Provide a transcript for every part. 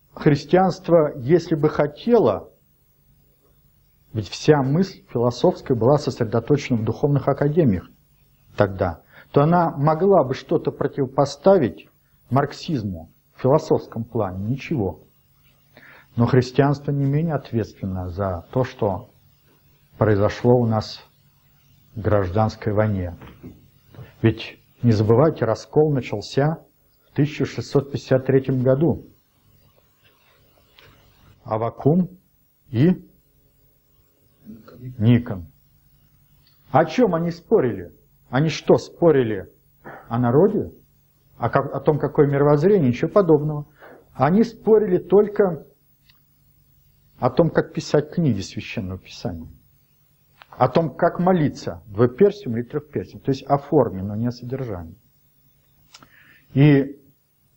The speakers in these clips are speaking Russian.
христианство, если бы хотело, ведь вся мысль философская была сосредоточена в духовных академиях тогда, то она могла бы что-то противопоставить марксизму в философском плане. Ничего. Но христианство не менее ответственно за то, что произошло у нас в гражданской войне. Ведь, не забывайте, раскол начался в 1653 году. Аввакум и Никон. О чем они спорили? Они что, спорили о народе? О том, какое мировоззрение? Ничего подобного. Они спорили только о том, как писать книги Священного Писания. О том, как молиться, двуперстием или трехперстием. То есть о форме, но не о содержании. И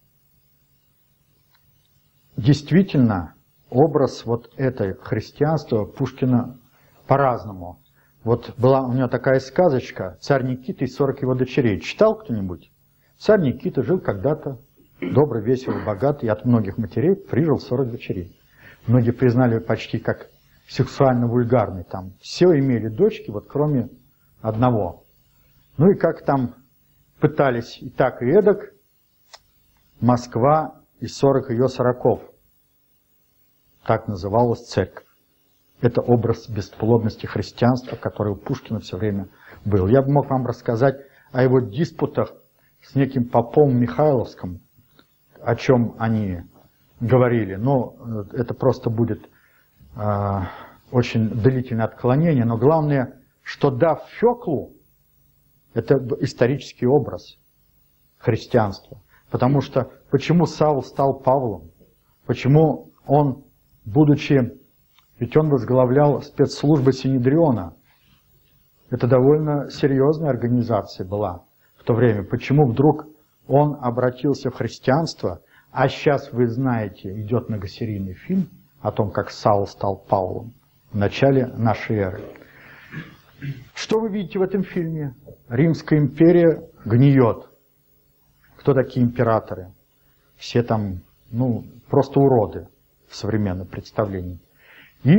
действительно, образ вот этой христианства Пушкина по-разному. Вот была у него такая сказочка «Царь Никита и 40 его дочерей». Читал кто-нибудь? Царь Никита жил когда-то добрый, веселый, богатый, и от многих матерей прижил 40 дочерей. Многие признали почти как сексуально вульгарный. Там все имели дочки, вот кроме одного. Ну и как там пытались и так, и эдак, Москва и 40 ее сороков. Так называлась церковь. Это образ бесплодности христианства, который у Пушкина все время был. Я бы мог вам рассказать о его диспутах с неким попом Михайловским, о чем они говорили. Но это просто будет очень длительное отклонение. Но главное, что дав Феклу, это исторический образ христианства. Потому что почему Савл стал Павлом? Почему он, будучи... Ведь он возглавлял спецслужбы Синедриона. Это довольно серьезная организация была в то время. Почему вдруг он обратился в христианство, а сейчас, вы знаете, идет многосерийный фильм о том, как Саул стал Павлом в начале нашей эры. Что вы видите в этом фильме? Римская империя гниет. Кто такие императоры? Все там, просто уроды в современном представлении. И,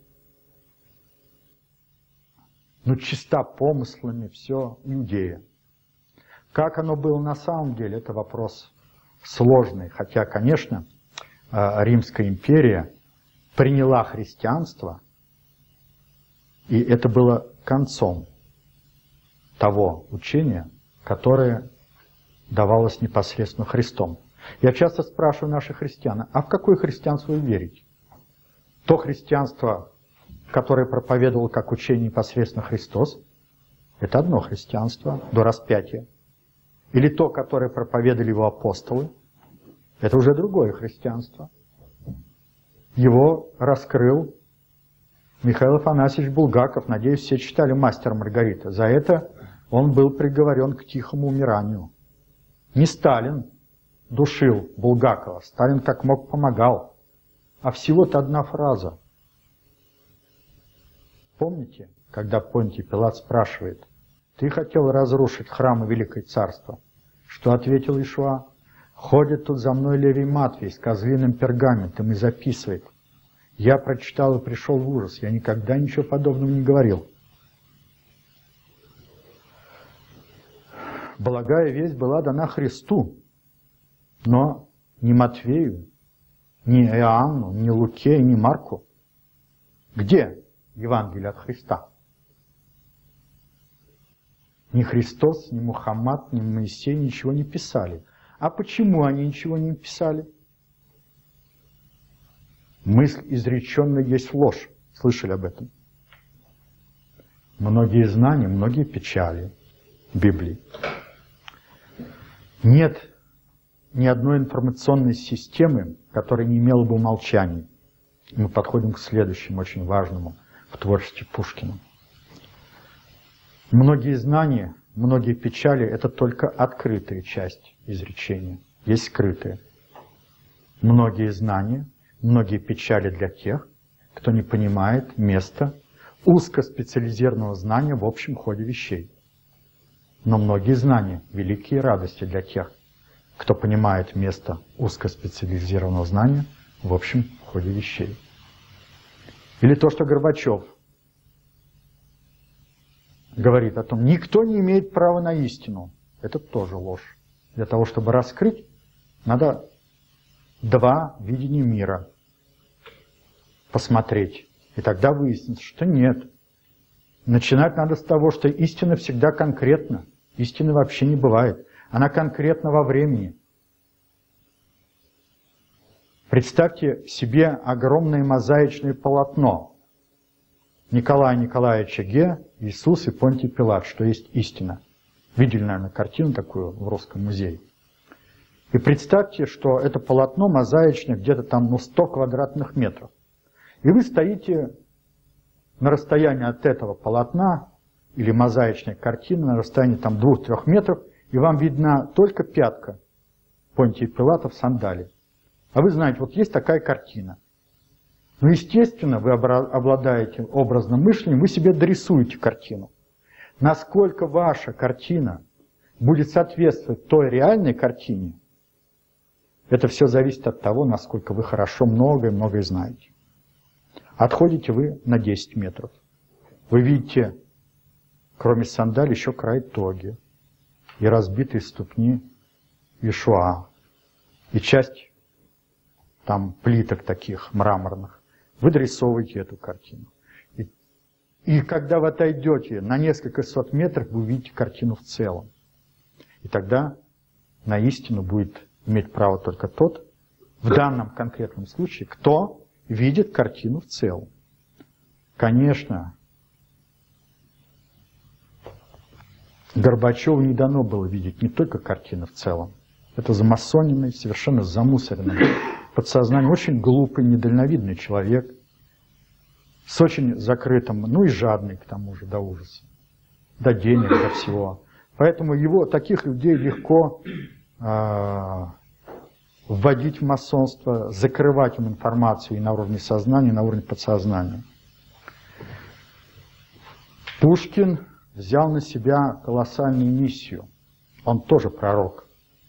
чиста помыслами, все Иудея. Как оно было на самом деле, это вопрос сложный. Хотя, конечно, Римская империя приняла христианство, и это было концом того учения, которое давалось непосредственно Христом. Я часто спрашиваю наших христиан, а в какое христианство вы верите? То христианство, которое проповедовал как учение непосредственно Христос, это одно христианство до распятия. Или то, которое проповедовали его апостолы, это уже другое христианство. Его раскрыл Михаил Афанасьевич Булгаков. Надеюсь, все читали «Мастера и Маргарита». За это он был приговорен к тихому умиранию. Не Сталин душил Булгакова. Сталин как мог помогал. А всего-то одна фраза. Помните, когда Понтий Пилат спрашивает, «Ты хотел разрушить храм и Великое Царство?» Что ответил Иешуа? «Ходит тут за мной Левий Матвей с козлиным пергаментом и записывает. Я прочитал и пришел в ужас. Я никогда ничего подобного не говорил». Благая весть была дана Христу, но не Матвею, ни Иоанну, ни Луке, ни Марку. Где Евангелие от Христа? Ни Христос, ни Мухаммад, ни Моисей ничего не писали. А почему они ничего не писали? Мысль изреченная есть ложь. Слышали об этом? Многие знания, многие печали Библии. Нет ни одной информационной системы, которая не имела бы умолчаний. Мы подходим к следующему, очень важному в творчестве Пушкина. Многие знания, многие печали – это только открытая часть изречения. Есть скрытые. Многие знания, многие печали для тех, кто не понимает места узкоспециализированного знания в общем ходе вещей. Но многие знания – великие радости для тех, кто понимает место узкоспециализированного знания в общем ходе вещей. Или то, что Горбачев говорит о том, никто не имеет права на истину. Это тоже ложь. Для того, чтобы раскрыть, надо два видения мира посмотреть. И тогда выяснится, что нет. Начинать надо с того, что истина всегда конкретна. Истины вообще не бывает. Она конкретна во времени. Представьте себе огромное мозаичное полотно Николая Николаевича Ге, Иисус и Понтий Пилат, что есть истина. Видели, наверное, картину такую в Русском музее. И представьте, что это полотно мозаичное где-то там 100 квадратных метров. И вы стоите на расстоянии от этого полотна или мозаичной картины, на расстоянии там 2-3 метров, и вам видна только пятка Понтия Пилата в сандалии. А вы знаете, вот есть такая картина. Ну, естественно, вы обладаете образным мышлением, вы себе дорисуете картину. Насколько ваша картина будет соответствовать той реальной картине, это все зависит от того, насколько вы хорошо многое знаете. Отходите вы на 10 метров. Вы видите, кроме сандалий, еще край тоги, и разбитые ступни Иешуа, и часть там плиток таких мраморных. Вы дорисовываете эту картину. И когда вы отойдете на несколько сот метров, вы увидите картину в целом. И тогда на истину будет иметь право только тот, в данном конкретном случае, кто видит картину в целом. Конечно, Горбачеву не дано было видеть не только картину в целом. Это замасоненный, совершенно замусоренный подсознание, очень глупый, недальновидный человек, с очень закрытым, ну и жадный к тому же, до ужаса, до денег, до всего. Поэтому таких людей легко вводить в масонство, закрывать им информацию и на уровне сознания, и на уровне подсознания. Пушкин взял на себя колоссальную миссию. Он тоже пророк.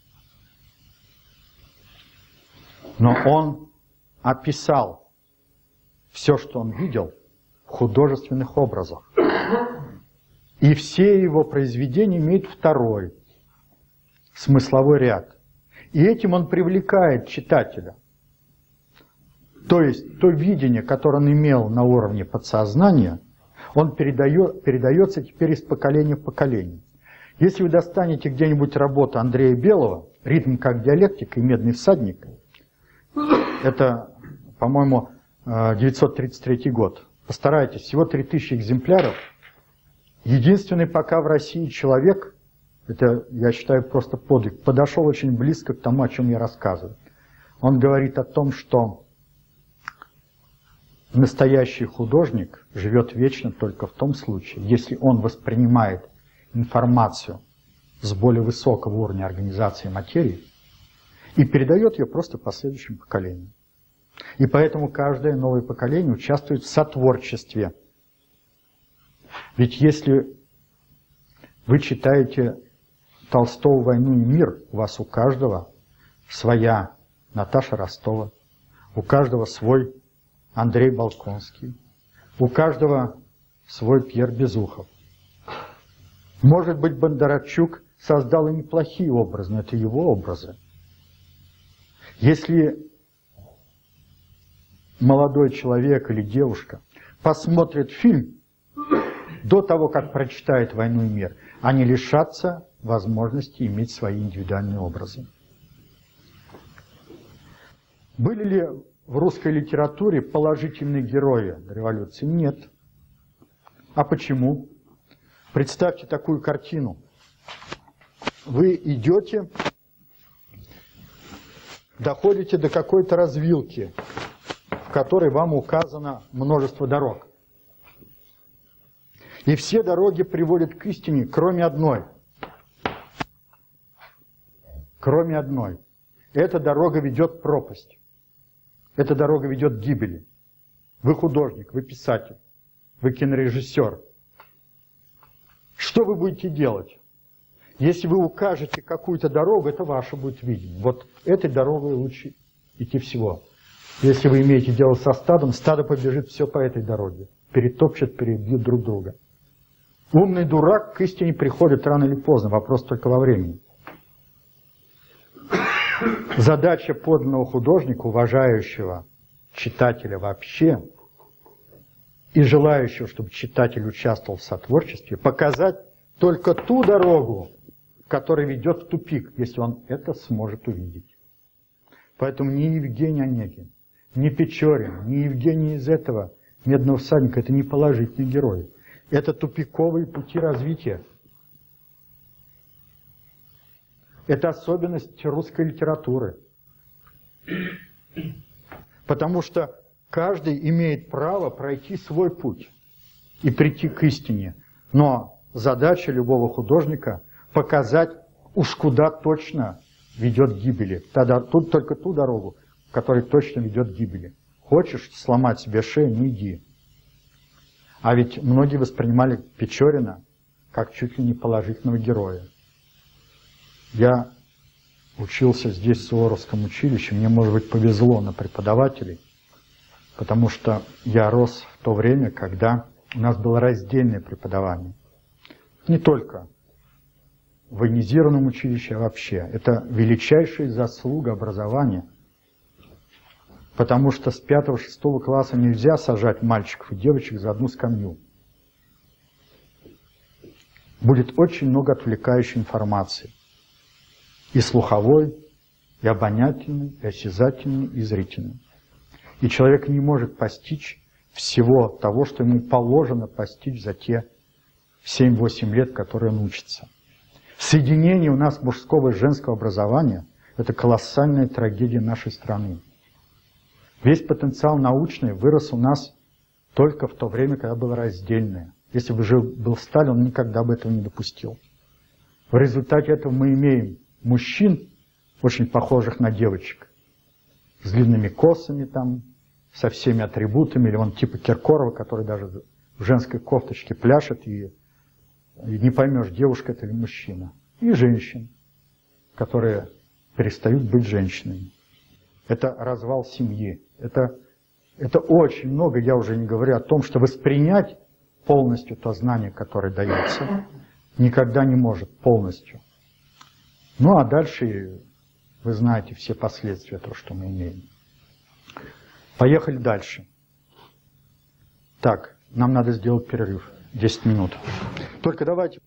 Но он описал все, что он видел, в художественных образах. И все его произведения имеют второй смысловой ряд. И этим он привлекает читателя. То есть то видение, которое он имел на уровне подсознания, он передается теперь из поколения в поколение. Если вы достанете где-нибудь работу Андрея Белого «Ритм как диалектика» и «Медный всадник», это, по-моему, 933 год. Постарайтесь, всего 3000 экземпляров. Единственный пока в России человек, это, я считаю, просто подвиг, подошел очень близко к тому, о чем я рассказываю. Он говорит о том, что настоящий художник живет вечно только в том случае, если он воспринимает информацию с более высокого уровня организации материи и передает ее просто последующим поколениям. И поэтому каждое новое поколение участвует в сотворчестве. Ведь если вы читаете Толстого «Войну и мир», у вас у каждого своя Наташа Ростова, у каждого свой Андрей Болконский, у каждого свой Пьер Безухов. Может быть, Бондарчук создал и неплохие образы, но это его образы. Если молодой человек или девушка посмотрит фильм до того, как прочитает «Войну и мир», они лишатся возможности иметь свои индивидуальные образы. Были ли в русской литературе положительные герои революции? Нет. А почему? Представьте такую картину. Вы идете, доходите до какой-то развилки, в которой вам указано множество дорог. И все дороги приводят к истине, кроме одной. Кроме одной. Эта дорога ведет в пропасть. Эта дорога ведет к гибели. Вы художник, вы писатель, вы кинорежиссер. Что вы будете делать? Если вы укажете какую-то дорогу, это ваше будет видение. Вот этой дорогой лучше идти всего. Если вы имеете дело со стадом, стадо побежит все по этой дороге. Перетопчет, перебьют друг друга. Умный дурак к истине приходит рано или поздно, вопрос только во времени. Задача подлинного художника, уважающего читателя вообще, и желающего, чтобы читатель участвовал в сотворчестве, показать только ту дорогу, которая ведет в тупик, если он это сможет увидеть. Поэтому ни Евгений Онегин, ни Печорин, ни Евгений из этого «Медного всадника» — это не положительные герои. Это тупиковые пути развития. Это особенность русской литературы. Потому что каждый имеет право пройти свой путь и прийти к истине. Но задача любого художника – показать, уж куда точно ведет к гибели. Тогда тут только ту дорогу, которая точно ведет к гибели. Хочешь сломать себе шею – не иди. А ведь многие воспринимали Печорина как чуть ли не положительного героя. Я учился здесь, в Суворовском училище, мне, может быть, повезло на преподавателей, потому что я рос в то время, когда у нас было раздельное преподавание. Не только в военизированном училище, а вообще. Это величайшая заслуга образования, потому что с 5-6 класса нельзя сажать мальчиков и девочек за одну скамью. Будет очень много отвлекающей информации. И слуховой, и обонятельной, и осязательной, и зрительной. И человек не может постичь всего того, что ему положено постичь за те 7-8 лет, которые он учится. Соединение у нас мужского и женского образования – это колоссальная трагедия нашей страны. Весь потенциал научный вырос у нас только в то время, когда было раздельное. Если бы жил был Сталин, он никогда бы этого не допустил. В результате этого мы имеем мужчин, очень похожих на девочек, с длинными косами, там, со всеми атрибутами, или он типа Киркорова, который даже в женской кофточке пляшет, и не поймешь, девушка это или мужчина. И женщин, которые перестают быть женщинами. Это развал семьи. Это очень много, я уже не говорю о том, что воспринять полностью то знание, которое дается, никогда не может полностью. Ну а дальше вы знаете все последствия того, что мы имеем. Поехали дальше. Так, нам надо сделать перерыв. 10 минут. Только давайте.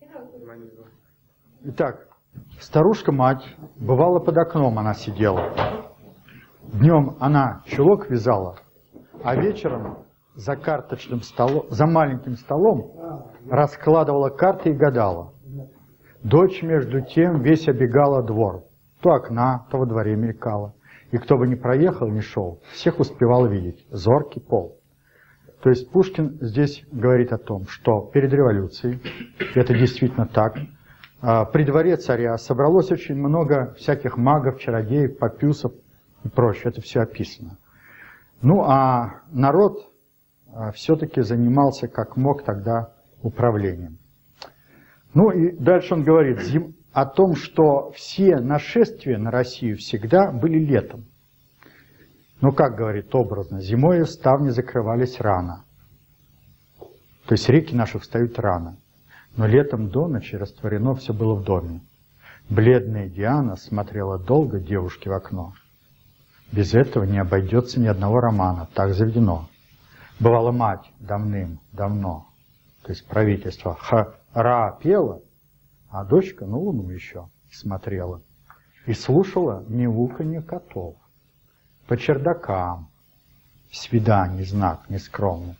Итак, старушка-мать, бывало под окном она сидела. Днем она чулок вязала, а вечером за карточным столом, за маленьким столом раскладывала карты и гадала. Дочь, между тем, весь обегала двор. То окна, то во дворе мелькала. И кто бы ни проехал, ни шел, всех успевал видеть. Зоркий пол. То есть Пушкин здесь говорит о том, что перед революцией, это действительно так, при дворе царя собралось очень много всяких магов, чародеев, папюсов и прочее. Это все описано. Ну а народ все-таки занимался как мог тогда управлением. Ну и дальше он говорит о том, что все нашествия на Россию всегда были летом. Ну, как говорит образно, зимой ставни закрывались рано. То есть реки наши встают рано. Но летом до ночи растворено все было в доме. Бледная Диана смотрела долго девушке в окно. Без этого не обойдется ни одного романа, так заведено. Бывала мать давным-давно, то есть правительство, Ра пела, а дочка на луну еще смотрела. И слушала мяуканье котов. По чердакам, свиданий знак нескромный.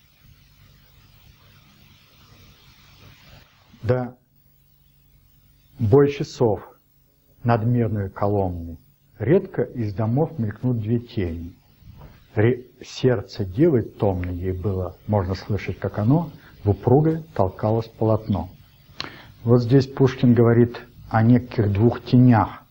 Да бой часов над медной колонной. Редко из домов мелькнут две тени. Сердце девы томно ей было, можно слышать, как оно в упругой толкалось полотно. Вот здесь Пушкин говорит о неких двух тенях.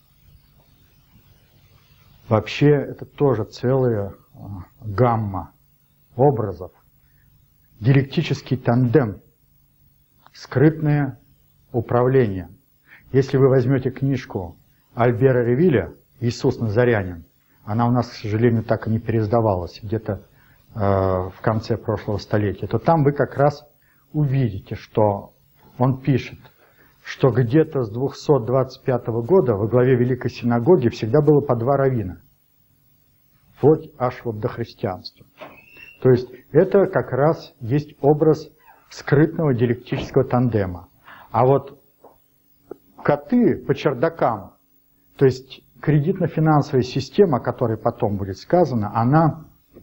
Вообще это тоже целая гамма образов. Диалектический тандем, скрытное управление. Если вы возьмете книжку Альбера Ревиля «Иисус Назарянин», она у нас, к сожалению, так и не переиздавалась, где-то в конце прошлого столетия, то там вы как раз увидите, что он пишет, что где-то с 225 года во главе Великой Синагоги всегда было по 2 раввина. Вплоть аж вот до христианства. То есть это как раз есть образ скрытного диалектического тандема. А вот коты по чердакам, то есть кредитно-финансовая система, о которой потом будет сказано, она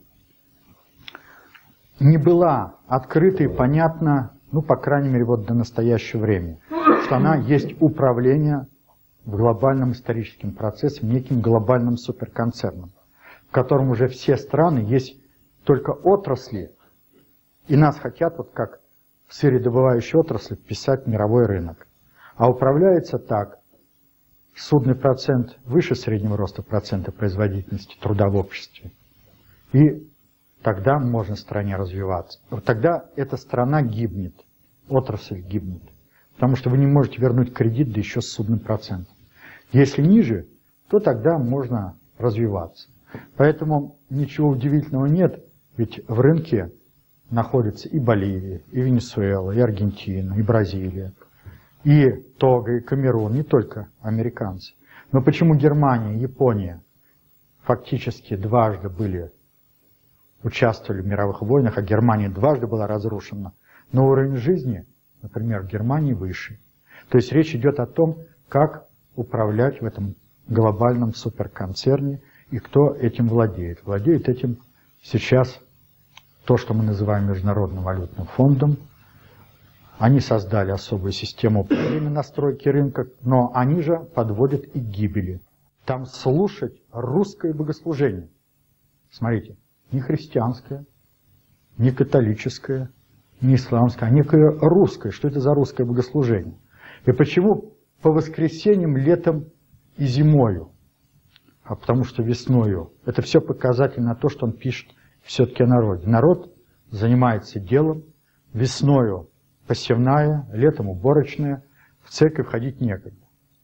не была открыта и понятна, ну, по крайней мере, вот до настоящего времени, что она есть управление в глобальном историческом процессе, неким глобальным суперконцерном, в котором уже все страны есть только отрасли, и нас хотят, вот как в сырьедобывающей отрасли, вписать в мировой рынок. А управляется так: судный процент выше среднего роста процента производительности труда в обществе. И тогда можно стране развиваться. Вот тогда эта страна гибнет, отрасль гибнет. Потому что вы не можете вернуть кредит, да еще с судным процентом. Если ниже, то тогда можно развиваться. Поэтому ничего удивительного нет, ведь в рынке находятся и Боливия, и Венесуэла, и Аргентина, и Бразилия, и Того, и Камерун, не только американцы. Но почему Германия и Япония фактически дважды участвовали в мировых войнах, а Германия дважды была разрушена, но уровень жизни, например, в Германии выше. То есть речь идет о том, как управлять в этом глобальном суперконцерне и кто этим владеет. Владеет этим сейчас то, что мы называем Международным валютным фондом. Они создали особую систему управления настройки рынка, но они же подводят и к гибели. Там слушать русское богослужение. Смотрите, не христианское, не католическое, не исламское, а некое русское. Что это за русское богослужение? И почему по воскресеньям, летом и зимою? А потому что весною. Это все показатель на то, что он пишет все-таки о народе. Народ занимается делом, весною посевная, летом уборочная, в церковь ходить некогда.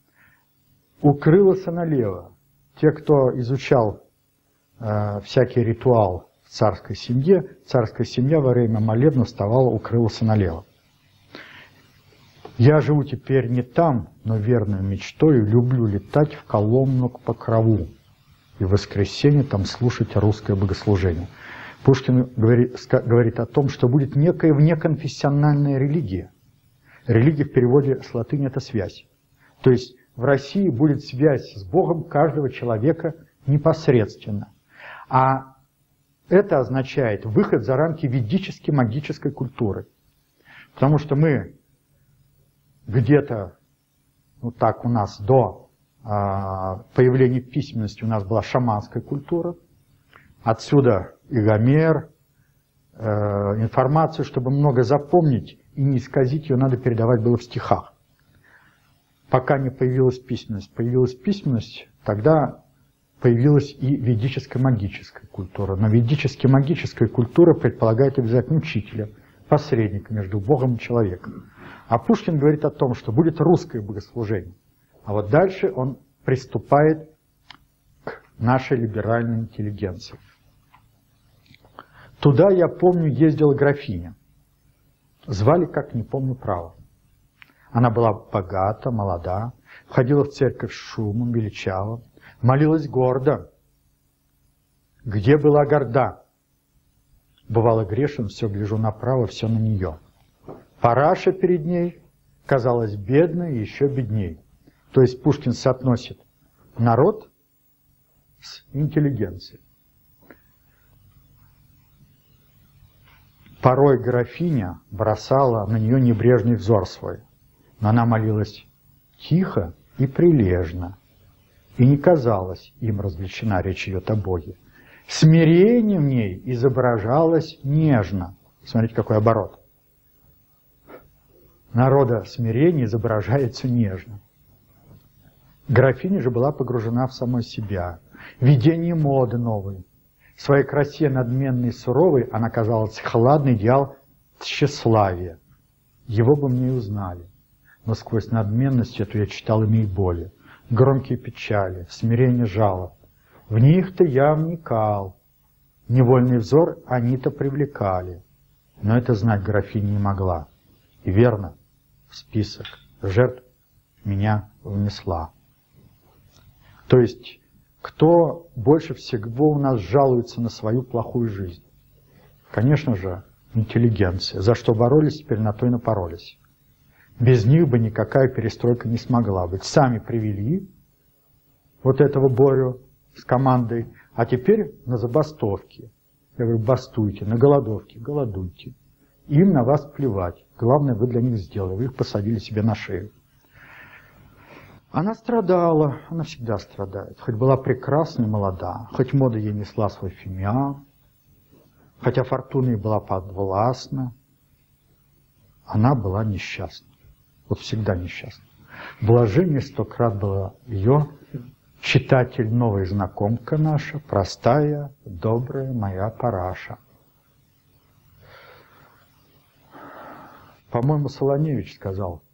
Укрылся налево. Те, кто изучал всякий ритуал в царская семья во время молебна вставала, укрылась налево. Я живу теперь не там, но верную мечтою люблю летать в Коломну к Покрову и в воскресенье там слушать русское богослужение. Пушкин говорит о том, что будет некая внеконфессиональная религия. Религия в переводе с латыни – это связь. То есть в России будет связь с Богом каждого человека непосредственно. А это означает выход за рамки ведической магической культуры. Потому что мы где-то, ну так у нас до появления письменности у нас была шаманская культура. Отсюда и Гомер, информацию, чтобы много запомнить и не исказить ее, надо передавать было в стихах. Пока не появилась письменность, тогда появилась и ведическая магическая культура. Но ведическая магическая культура предполагает обязательно учителя, посредника между Богом и человеком. А Пушкин говорит о том, что будет русское богослужение. А вот дальше он приступает к нашей либеральной интеллигенции. Туда, я помню, ездила графиня. Звали, как не помню, право. Она была богата, молода, входила в церковь с шумом, величава, молилась гордо. Где была горда? Бывало грешен, все гляжу направо, все на нее. Параша перед ней казалась бедной и еще бедней. То есть Пушкин соотносит народ с интеллигенцией. Порой графиня бросала на нее небрежный взор свой, но она молилась тихо и прилежно, и не казалась им развлечена, речь идет о Боге. Смирение в ней изображалось нежно. Смотрите, какой оборот. Народа смирение изображается нежно. Графиня же была погружена в самой себя, видение моды новой. В своей красе надменной и суровой она казалась хладный идеал тщеславия. Его бы мне и узнали. Но сквозь надменность эту я читал имя и боли, громкие печали, смирение жалоб. В них-то я вникал, невольный взор они-то привлекали, но это знать графиня не могла. И верно, в список жертв меня внесла. То есть, кто больше всего у нас жалуется на свою плохую жизнь? Конечно же, интеллигенция. За что боролись, теперь на то и напоролись. Без них бы никакая перестройка не смогла быть. Сами привели вот этого Борю с командой, а теперь на забастовке. Я говорю, бастуйте, на голодовке, голодуйте. Им на вас плевать. Главное, вы для них сделали. Вы их посадили себе на шею. Она страдала, она всегда страдает. Хоть была прекрасна и молода, хоть мода ей несла свой фимиам, хотя фортуна ей была подвластна, она была несчастна. Вот всегда несчастна. Блажение 100 крат было ее, читатель, новая знакомка наша, простая, добрая моя Параша. По-моему, Солоневич сказал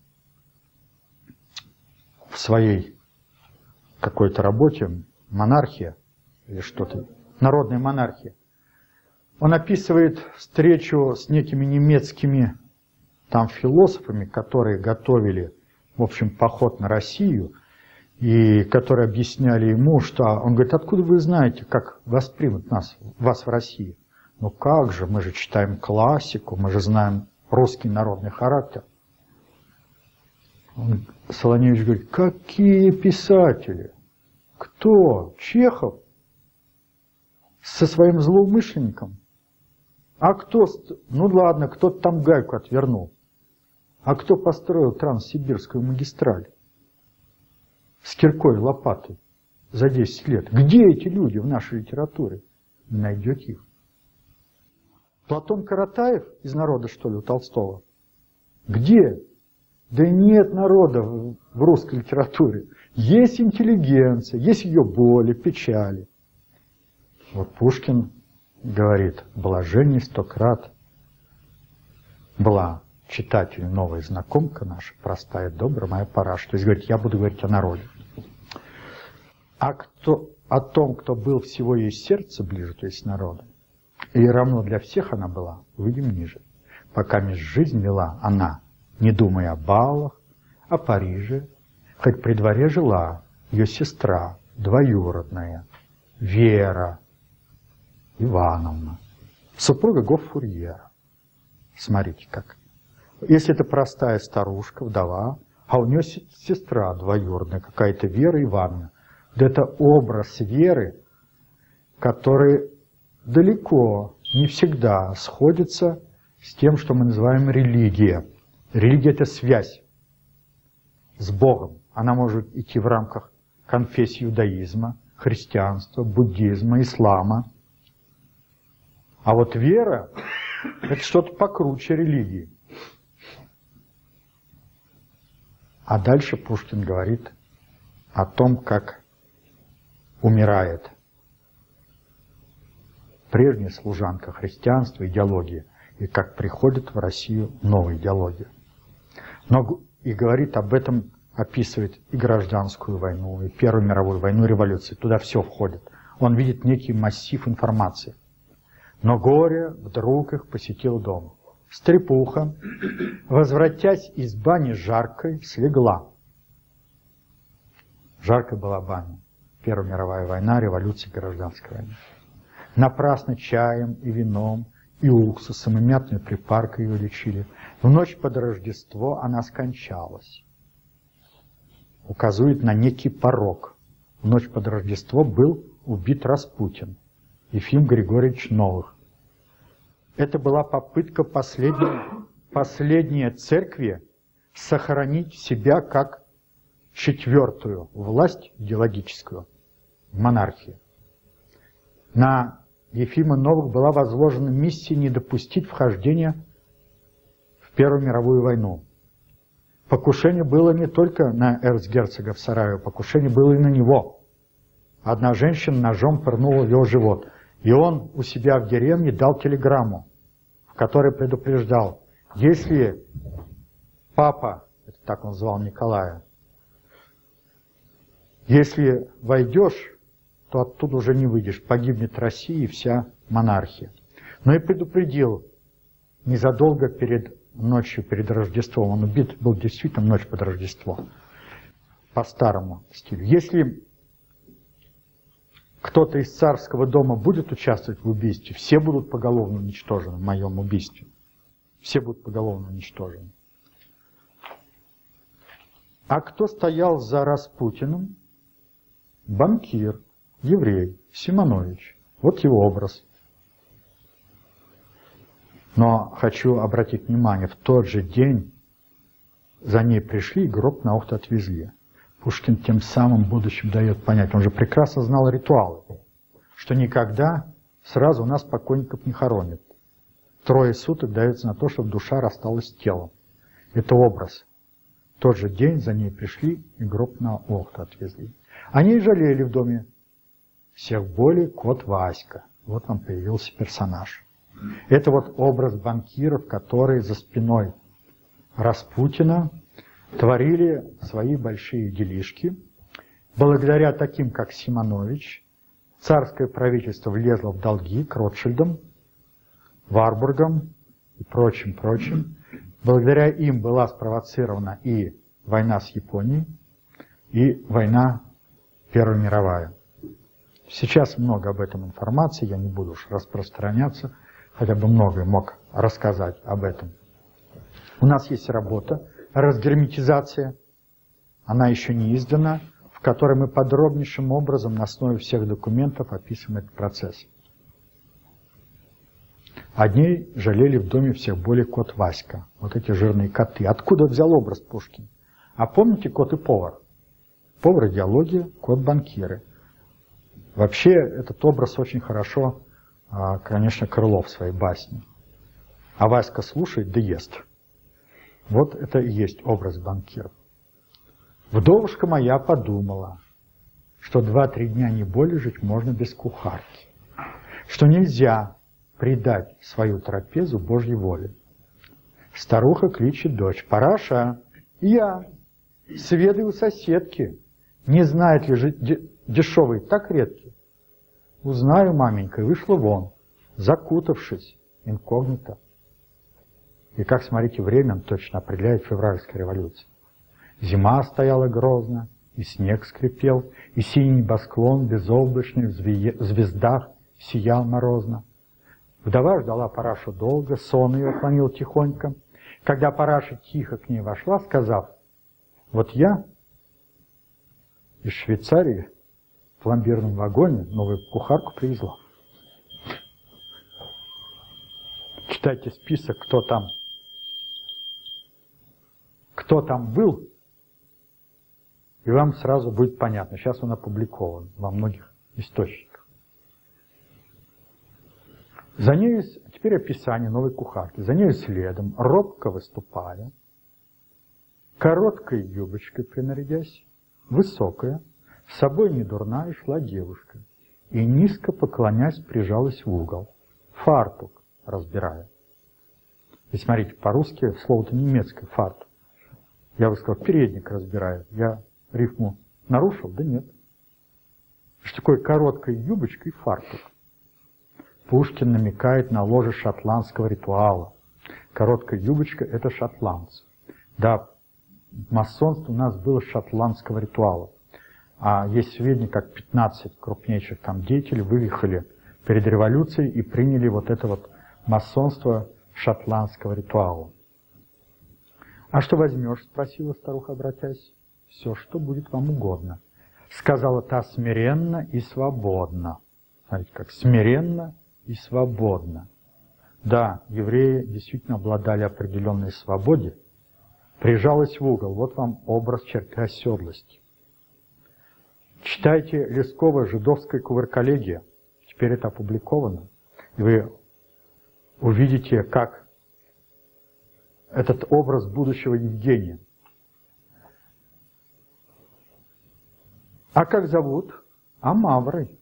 в своей какой-то работе «Монархия» или что-то, «Народная монархия». Он описывает встречу с некими немецкими там философами, которые готовили, в общем, поход на Россию, и которые объясняли ему, что... Он говорит, откуда вы знаете, как воспримут вас в России? Ну как же, мы же читаем классику, мы же знаем русский народный характер. Солоневич говорит, какие писатели? Кто? Чехов? Со своим злоумышленником? А кто? Ну ладно, кто-то там гайку отвернул. А кто построил Транссибирскую магистраль? С киркой и лопатой за 10 лет. Где эти люди в нашей литературе? Не найдете их. Платон Каратаев из «Народа», что ли, у Толстого? Где? Да нет народа в русской литературе. Есть интеллигенция, есть ее боли, печали. Вот Пушкин говорит, блажение 100 крат была читатель, новая знакомка наша, простая, добрая моя Параша. То есть, говорит, я буду говорить о народе. А о том, кто был всего ей сердце ближе, то есть народа, и равно для всех она была, выйдем ниже. Пока меж жизнь вела она, не думая о баллах, о Париже, хоть при дворе жила ее сестра, двоюродная, Вера Ивановна, супруга гоффурьера. Смотрите как. Если это простая старушка, вдова, а у нее сестра двоюродная, какая-то Вера Ивановна, да это образ Веры, который далеко, не всегда сходится с тем, что мы называем религия. Религия – это связь с Богом. Она может идти в рамках конфессии иудаизма, христианства, буддизма, ислама. А вот вера – это что-то покруче религии. А дальше Пушкин говорит о том, как умирает прежняя служанка христианства, идеологии, и как приходит в Россию новая идеология. Но и говорит об этом, описывает и гражданскую войну, и Первую мировую войну, и революцию. Туда все входит. Он видит некий массив информации. Но горе вдруг их посетил дом. Стрепуха, возвратясь из бани жаркой, слегла. Жаркой была баня. Первая мировая война, революция, гражданская война. Напрасно чаем и вином, и уксусом, и мятной припаркой ее лечили. В ночь под Рождество она скончалась. Указывает на некий порок. В ночь под Рождество был убит Распутин. Ефим Григорьевич Новых. Это была попытка последней церкви сохранить себя как четвертую власть идеологическую, монархию. На Ефима Новых была возложена миссия не допустить вхождения в Первую мировую войну. Покушение было не только на эрцгерцога в Сараево, покушение было и на него. Одна женщина ножом пырнула в его живот. И он у себя в деревне дал телеграмму, в которой предупреждал, если папа, это так он звал Николая, если войдешь, то оттуда уже не выйдешь. Погибнет Россия и вся монархия. Но и предупредил незадолго перед ночью, перед Рождеством. Он убит был действительно ночь под Рождество. По старому стилю. Если кто-то из царского дома будет участвовать в убийстве, все будут поголовно уничтожены в моем убийстве. Все будут поголовно уничтожены. А кто стоял за Распутиным? Банкир, еврей, Симонович. Вот его образ. Но хочу обратить внимание, в тот же день за ней пришли и гроб на Ухту отвезли. Пушкин тем самым в будущем дает понять, он же прекрасно знал ритуалы, что никогда сразу у нас покойников не хоронят. 3 суток дается на то, чтобы душа рассталась с телом. Это образ. В тот же день за ней пришли и гроб на Ухту отвезли. Они и жалели в доме всех более кот Васька. Вот он появился персонаж. Это вот образ банкиров, которые за спиной Распутина творили свои большие делишки. Благодаря таким, как Симонович, царское правительство влезло в долги к Ротшильдам, Варбургам и прочим. Благодаря им была спровоцирована и война с Японией, и война Первая мировая. Сейчас много об этом информации, я не буду уж распространяться, хотя бы многое мог рассказать об этом. У нас есть работа «Разгерметизация», она еще не издана, в которой мы подробнейшим образом на основе всех документов описываем этот процесс. Одни жалели в доме всех более кот Васька, вот эти жирные коты. Откуда взял образ Пушкин? А помните кот и повар? Повар идеология, кот банкиры. Вообще этот образ очень хорошо, конечно, Крылов в своей басне. А Васька слушает да ест. Вот это и есть образ банкиров. Вдовушка моя подумала, что 2-3 дня не более жить можно без кухарки, что нельзя предать свою трапезу Божьей воле. Старуха кличет дочь: «Параша, я сведаю у соседки, не знает ли жить дешевый так редкий?» «Узнаю, маменька», и вышла вон, закутавшись, инкогнито. И как, смотрите, время точно определяет февральская революция. Зима стояла грозно, и снег скрипел, и синий небосклон безоблачный в звездах сиял морозно. Вдова ждала Парашу долго, сон ее отклонил тихонько. Когда Параша тихо к ней вошла, сказав: «Вот я из Швейцарии в пломбирном вагоне новую кухарку привезла». Читайте список, кто там был, и вам сразу будет понятно. Сейчас он опубликован во многих источниках. За нею, теперь описание новой кухарки. За нею следом, робко выступая, короткой юбочкой принарядясь, высокая, с собой не дурная шла девушка, и низко поклонясь прижалась в угол, фартук разбирая. И смотрите, по-русски слово-то немецкое, фартук. Я бы сказал, передник разбираю. Я рифму нарушил? Да нет. Что такое короткая юбочка и фартук? Пушкин намекает на ложе шотландского ритуала. Короткая юбочка – это шотландцы. Да, масонство у нас было шотландского ритуала. А есть сведения, как 15 крупнейших там деятелей выехали перед революцией и приняли вот это вот масонство шотландского ритуала. «А что возьмешь?» – спросила старуха, обратясь. «Все, что будет вам угодно», – сказала та смиренно и свободно. Смотрите, как смиренно и свободно. Да, евреи действительно обладали определенной свободой. Прижалась в угол. Вот вам образ черты оседлости. Читайте Лескова «Жидовская кувыркология». Теперь это опубликовано. И вы увидите, как этот образ будущего Евгения. А как зовут? А Маврой.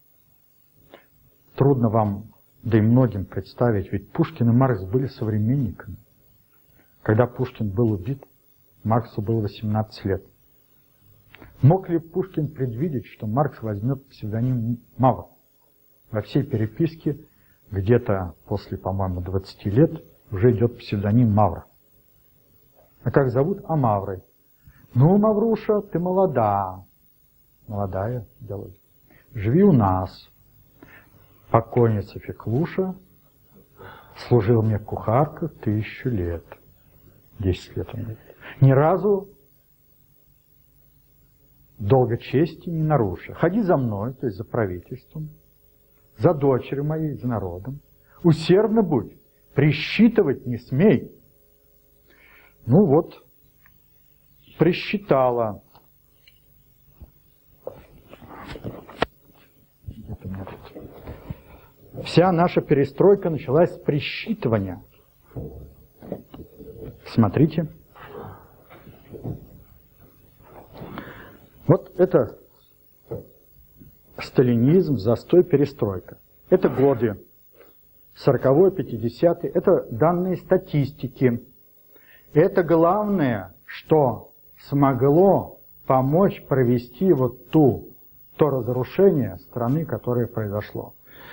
Трудно вам, да и многим представить, ведь Пушкин и Маркс были современниками. Когда Пушкин был убит, Марксу было 18 лет. Мог ли Пушкин предвидеть, что Маркс возьмет псевдоним Мавр? Во всей переписке где-то после, по-моему, 20 лет уже идет псевдоним Мавр. А как зовут? А Маврой. Ну, Мавруша, ты молода. Молодая, делай. Живи у нас. Покойница Феклуша служил мне кухарка 1000 лет. 10 лет он говорит. Ни разу долга чести не нарушил. Ходи за мной, то есть за правительством, за дочерью моей, за народом. Усердно будь, присчитывать не смей. Ну вот, присчитала. Вся наша перестройка началась с присчитывания. Смотрите. Вот это сталинизм, застой, перестройка. Это годы 40-е, 50-е. Это данные статистики. Это главное, что смогло помочь провести вот то разрушение страны, которое произошло.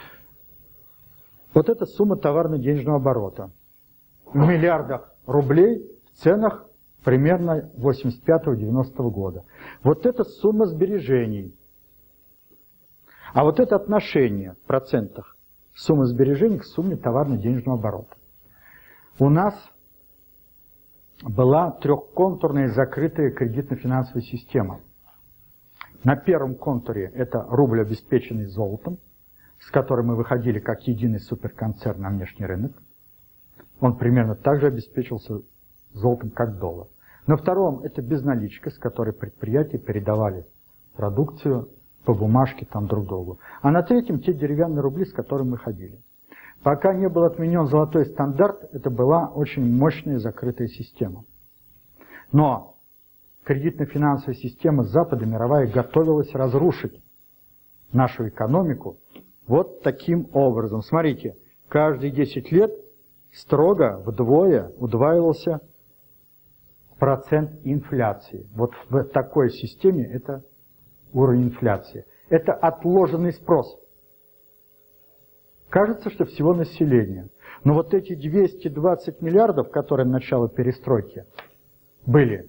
Вот это сумма товарно-денежного оборота. В миллиардах рублей в ценах примерно 85-90 года. Вот это сумма сбережений. А вот это отношение в процентах суммы сбережений к сумме товарно-денежного оборота. У нас была трехконтурная закрытая кредитно-финансовая система. На первом контуре это рубль, обеспеченный золотом, с которым мы выходили как единый суперконцерн на внешний рынок. Он примерно так же обеспечивался золотом, как доллар. На втором это безналичка, с которой предприятия передавали продукцию по бумажке там друг другу. А на третьем те деревянные рубли, с которыми мы ходили. Пока не был отменен золотой стандарт, это была очень мощная закрытая система. Но кредитно-финансовая система Запада мировая готовилась разрушить нашу экономику вот таким образом. Смотрите, каждые 10 лет строго вдвое удваивался процент инфляции. Вот в такой системе это уровень инфляции. Это отложенный спрос. Кажется, что всего населения. Но вот эти 220 миллиардов, которые на начало перестройки были,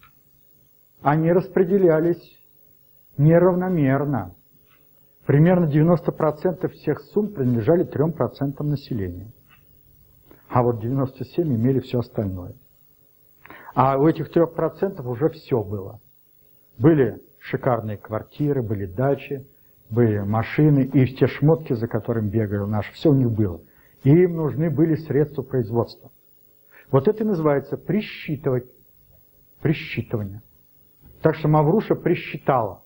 они распределялись неравномерно. Примерно 90% всех сумм принадлежали 3% населения. А вот 97% имели все остальное. А у этих 3% уже все было. Были шикарные квартиры, были дачи, были машины, и те шмотки, за которыми бегали наши, все у них было. И им нужны были средства производства. Вот это и называется присчитывать. Присчитывание. Так что Мавруша присчитала.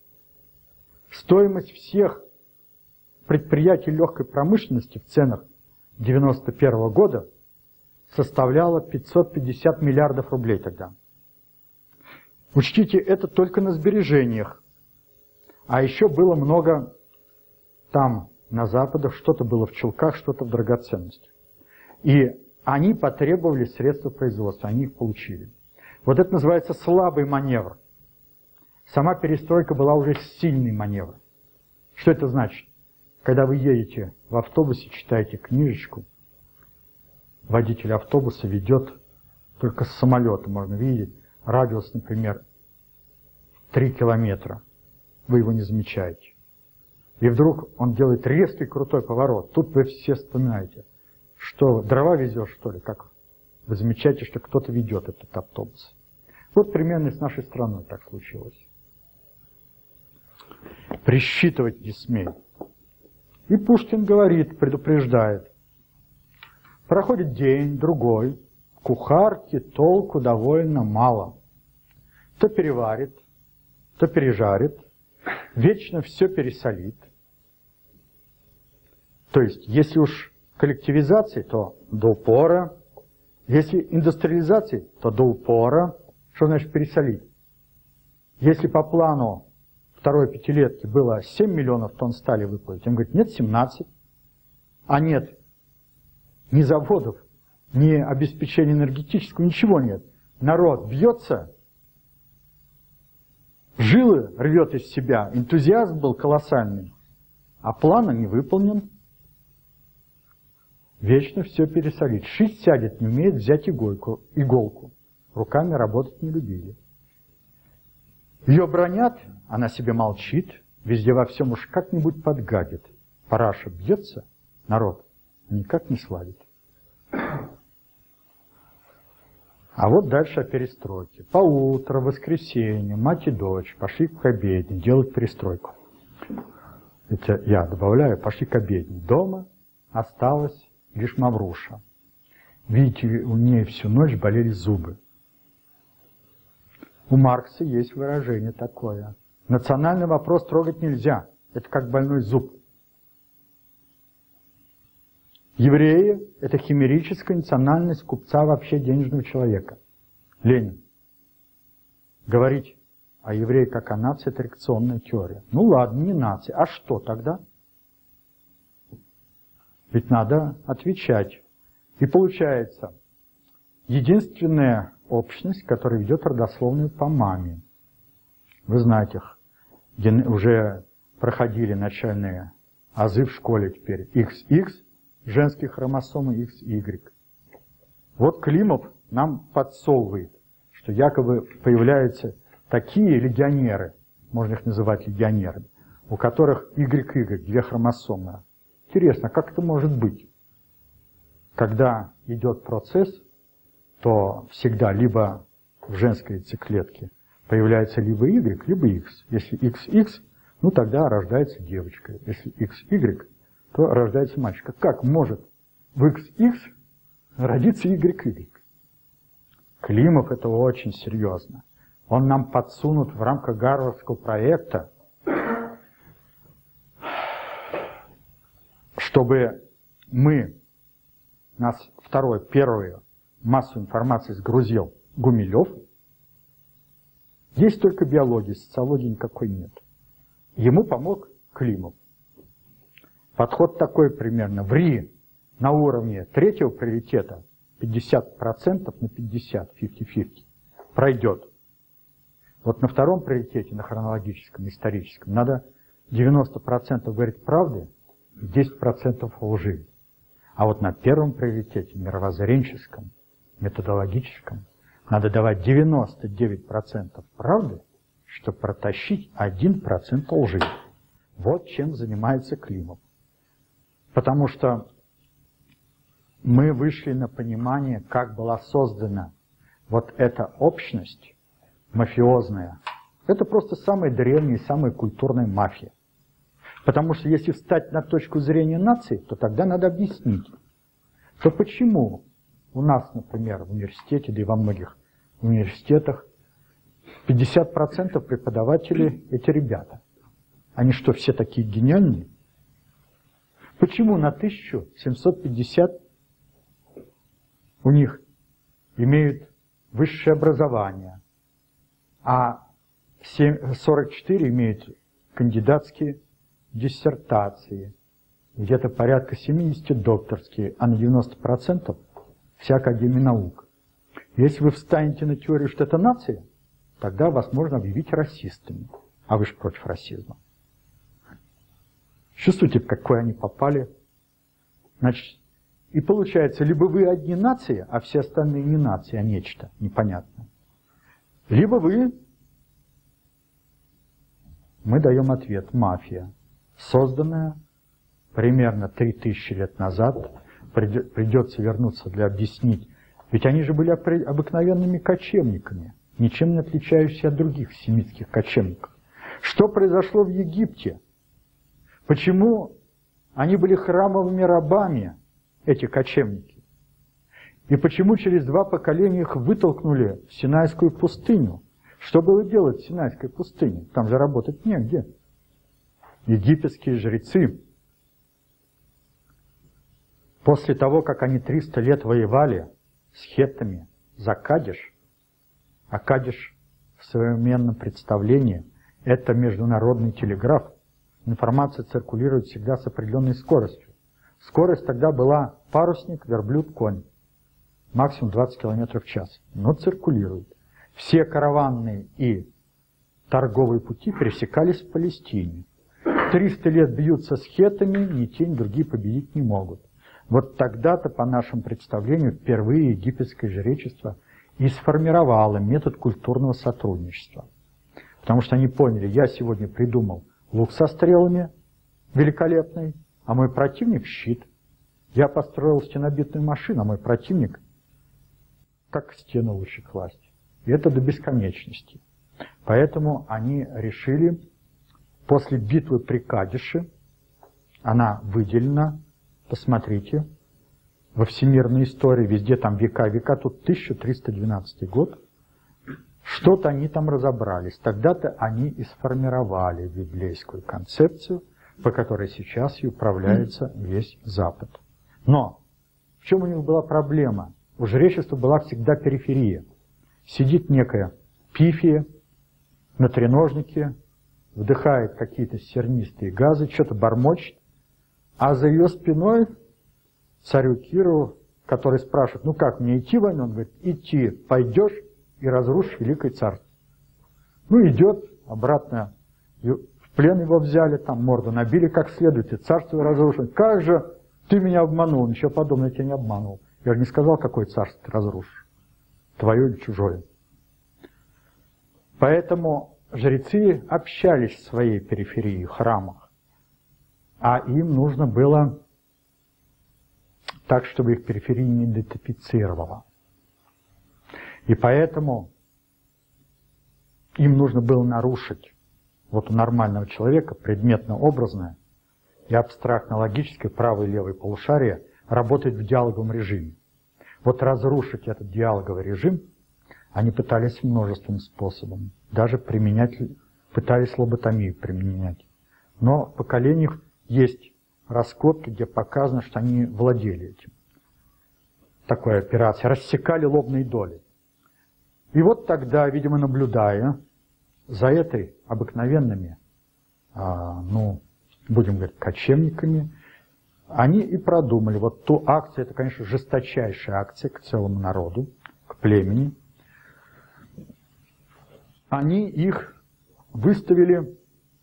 Стоимость всех предприятий легкой промышленности в ценах 1991 года составляла 550 миллиардов рублей тогда. Учтите, это только на сбережениях. А еще было много там, на Западах, что-то было в чулках, что-то в драгоценностях. И они потребовали средства производства, они их получили. Вот это называется слабый маневр. Сама перестройка была уже сильный маневр. Что это значит? Когда вы едете в автобусе, читаете книжечку, водитель автобуса ведет только с самолета, можно видеть, радиус, например, 3 километра. Вы его не замечаете. И вдруг он делает резкий крутой поворот. Тут вы все вспоминаете, что дрова везешь, что ли, как вы замечаете, что кто-то ведет этот автобус. Вот примерно с нашей страной так случилось. Присчитывать не смей. И Пушкин говорит, предупреждает. Проходит день, другой, кухарки толку довольно мало. То переварит, то пережарит, вечно все пересолит. То есть, если уж коллективизация, то до упора. Если индустриализация, то до упора. Что значит пересолить? Если по плану второй пятилетки было 7 миллионов тонн стали выплавить, он говорит, нет, 17. А нет ни заводов, ни обеспечения энергетического, ничего нет. Народ бьется, жилы рвет из себя, энтузиазм был колоссальный, а план не выполнен. Вечно все пересолить. Шить сядет, не умеет взять иголку. Руками работать не любили. Ее бронят, она себе молчит, везде во всем уж как-нибудь подгадит. Параша бьется, народ никак не сладит. А вот дальше о перестройке. Поутро, воскресенье, мать и дочь пошли к обедне делать перестройку. Это я добавляю, пошли к обедне. Дома осталась лишь Мавруша. Видите, у нее всю ночь болели зубы. У Маркса есть выражение такое. Национальный вопрос трогать нельзя. Это как больной зуб. Евреи – это химерическая национальность купца, вообще денежного человека. Ленин. Говорить о евреях как о нации – это реакционная теория. Ну ладно, не нация. А что тогда? Ведь надо отвечать. И получается, единственная общность, которая ведет родословную по маме. Вы знаете их, где уже проходили начальные азы в школе теперь. XX, женские хромосомы XY. Вот Климов нам подсовывает, что якобы появляются такие легионеры, можно их называть легионерами, у которых YY, две хромосомы. Интересно, как это может быть? Когда идет процесс, то всегда либо в женской яйцеклетке появляется либо Y, либо X. Если XX, ну тогда рождается девочка. Если XY, то рождается мальчик. Как может в XX родиться YY? Климов это очень серьезно. Он нам подсунут в рамках гарвардского проекта, чтобы нас первую массу информации сгрузил Гумилев. Есть только биология, социологии никакой нет. Ему помог Климов. Подход такой примерно. В РИ на уровне третьего приоритета 50% на 50, 50-50, пройдет. Вот на втором приоритете, на хронологическом, историческом, надо 90% говорить правды, 10% лжи. А вот на первом приоритете, мировоззренческом, методологическом, надо давать 99% правды, чтобы протащить 1% лжи. Вот чем занимается Климов. Потому что мы вышли на понимание, как была создана вот эта общность мафиозная. Это просто самая древняя и самая культурная мафия. Потому что если встать на точку зрения нации, то тогда надо объяснить, то почему у нас, например, в университете, да и во многих университетах 50% преподавателей эти ребята. Они что, все такие гениальные? Почему на 1750 у них имеют высшее образование, а 44 имеют кандидатские диссертации, где-то порядка 70 докторские, а на 90% вся Академия наук. Если вы встанете на теорию, что это нация, тогда вас можно объявить расистами. А вы же против расизма. Чувствуете, в какой они попали? Значит, и получается, либо вы одни нации, а все остальные не нации, а нечто непонятное. Либо мы даем ответ, мафия, созданная примерно 3000 лет назад, придется вернуться для объяснить, ведь они же были обыкновенными кочевниками, ничем не отличающиеся от других семитских кочевников. Что произошло в Египте? Почему они были храмовыми рабами, эти кочевники? И почему через 2 поколения их вытолкнули в Синайскую пустыню? Что было делать в Синайской пустыне? Там же работать негде. Египетские жрецы, после того, как они 300 лет воевали с хеттами за Кадиш, а Кадиш в современном представлении – это международный телеграф, информация циркулирует всегда с определенной скоростью. Скорость тогда была парусник, верблюд, конь. Максимум 20 км в час. Но циркулирует. Все караванные и торговые пути пересекались в Палестине. 300 лет бьются с хеттами, ни те, ни другие победить не могут. Вот тогда-то, по нашему представлению, впервые египетское жречество и сформировало метод культурного сотрудничества. Потому что они поняли, я сегодня придумал лук со стрелами, великолепный, а мой противник — щит. Я построил стенобитную машину, а мой противник как стену лучше класть. И это до бесконечности. Поэтому они решили, после битвы при Кадише, она выделена, посмотрите, во всемирной истории, везде там века, тут 1312 год, что-то они там разобрались. Тогда-то они и сформировали библейскую концепцию, по которой сейчас и управляется весь Запад. Но в чем у них была проблема? У жречества была всегда периферия. Сидит некая пифия на треножнике, вдыхает какие-то сернистые газы, что-то бормочет, а за ее спиной царю Киру, который спрашивает, ну как мне идти в войну? Он говорит, идти, пойдешь и разрушишь великое царство. Ну идет, обратно в плен его взяли, там морду набили как следует, и царство разрушено. Как же ты меня обманул? Ничего подобного, я тебя не обманул. Я же не сказал, какое царство ты разрушишь, твое или чужое. Поэтому жрецы общались в своей периферии, храмах, а им нужно было так, чтобы их периферия не идентифицировала. И поэтому им нужно было нарушить вот у нормального человека предметно-образное и абстрактно-логическое правое и левое полушарие работает в диалоговом режиме. Вот разрушить этот диалоговый режим они пытались множеством способов. Даже пытались лоботомию применять. Но в поколениях есть раскопки, где показано, что они владели этим. Такой операцией. Рассекали лобные доли. И вот тогда, видимо, наблюдая за этой обыкновенными, будем говорить, кочевниками, они и продумали. Вот ту акцию, это, конечно, жесточайшая акция к целому народу, к племени. Они их выставили,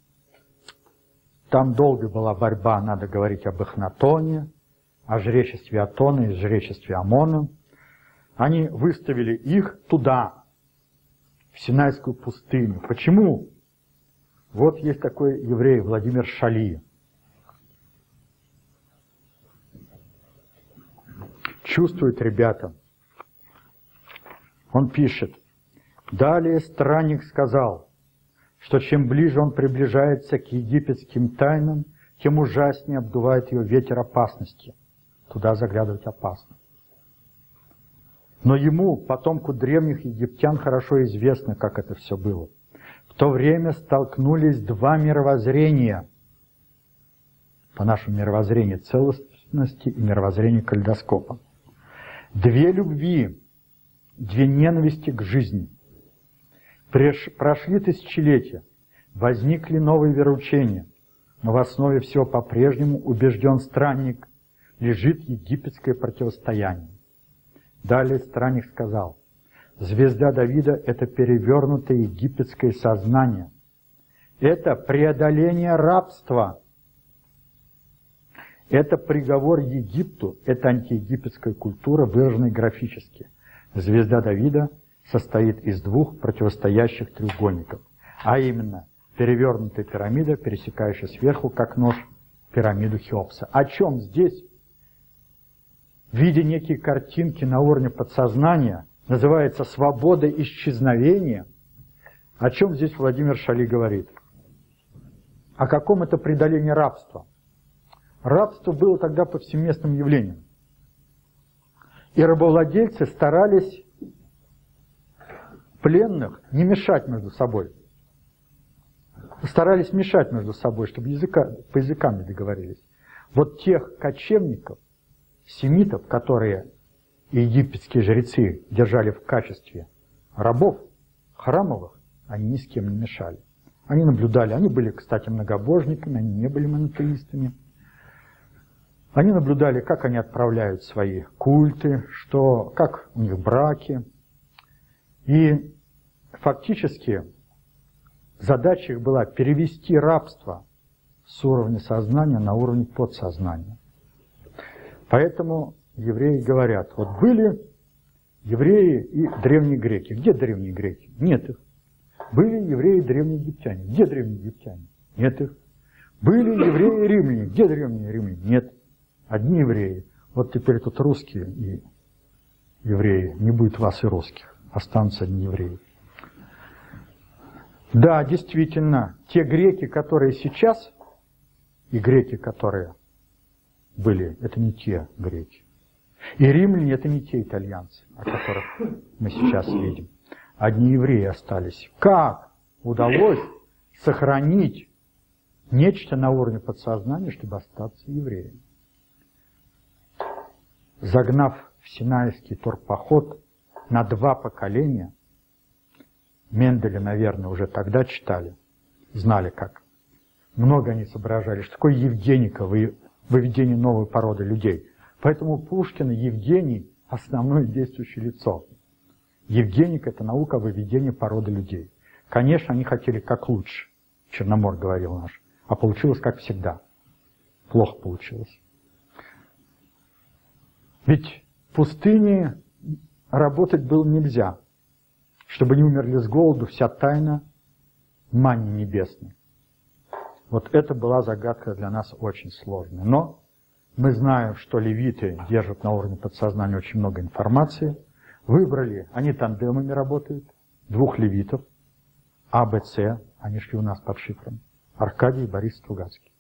там долго была борьба, надо говорить об Эхнатоне, о жречестве Атона и жречестве Амона. Они выставили их туда, в Синайскую пустыню. Почему? Вот есть такой еврей Владимир Шали. Чувствуют ребята. Он пишет. Далее странник сказал, что чем ближе он приближается к египетским тайнам, тем ужаснее обдувает ее ветер опасности. Туда заглядывать опасно. Но ему, потомку древних египтян, хорошо известно, как это все было. В то время столкнулись два мировоззрения. По нашему мировоззрению целостности и мировоззрению калейдоскопа. Две любви, две ненависти к жизни. Прошли тысячелетия, возникли новые вероучения, но в основе всего по-прежнему, убежден странник, лежит египетское противостояние. Далее странник сказал, звезда Давида – это перевернутое египетское сознание, это преодоление рабства, это приговор Египту, это антиегипетская культура, выраженная графически. Звезда Давида состоит из двух противостоящих треугольников, а именно перевернутая пирамида, пересекающая сверху, как нож, пирамиду Хеопса. О чем здесь, видя некие картинки на уровне подсознания, называется свобода исчезновения, о чем здесь Владимир Шали говорит? О каком это преодолении рабства? Рабство было тогда повсеместным явлением. И рабовладельцы старались пленных не мешать между собой. Старались мешать между собой, чтобы по языкам не договорились. Вот тех кочевников, семитов, которые египетские жрецы держали в качестве рабов храмовых, они ни с кем не мешали. Они наблюдали, они были, кстати, многобожниками, они не были монотеистами. Они наблюдали, как они отправляют свои культы, как у них браки. И фактически Задача их была перевести рабство с уровня сознания на уровень подсознания. Поэтому евреи говорят, вот были евреи и древние греки. Где древние греки? Нет их. Были евреи и древние египтяне. Где древние египтяне? Нет их. Были евреи и римляне. Где древние римляне? Нет. Одни евреи. Вот теперь тут русские и евреи. Не будет вас и русских. Останутся одни евреи. Да, действительно, те греки, которые сейчас, и греки, которые были, это не те греки. И римляне, это не те итальянцы, о которых мы сейчас видим. Одни евреи остались. Как удалось сохранить нечто на уровне подсознания, чтобы остаться евреем? Загнав в Синайский турпоход на 2 поколения, Менделя, наверное, уже тогда читали, знали как. Много они соображали, что такое Евгеника, выведение новой породы людей. Поэтому у Пушкина Евгений – основное действующее лицо. Евгеника – это наука о выведении породы людей. Конечно, они хотели как лучше, Черномор говорил наш, а получилось как всегда. Плохо получилось. Ведь в пустыне работать было нельзя. Чтобы не умерли с голоду, вся тайна манни небесной. Вот это была загадка для нас очень сложная. Но мы знаем, что левиты держат на уровне подсознания очень много информации. Выбрали, они тандемами работают, 2 левитов, А, Б, С, они шли у нас под шифром, Аркадий и Борис Стругацкий.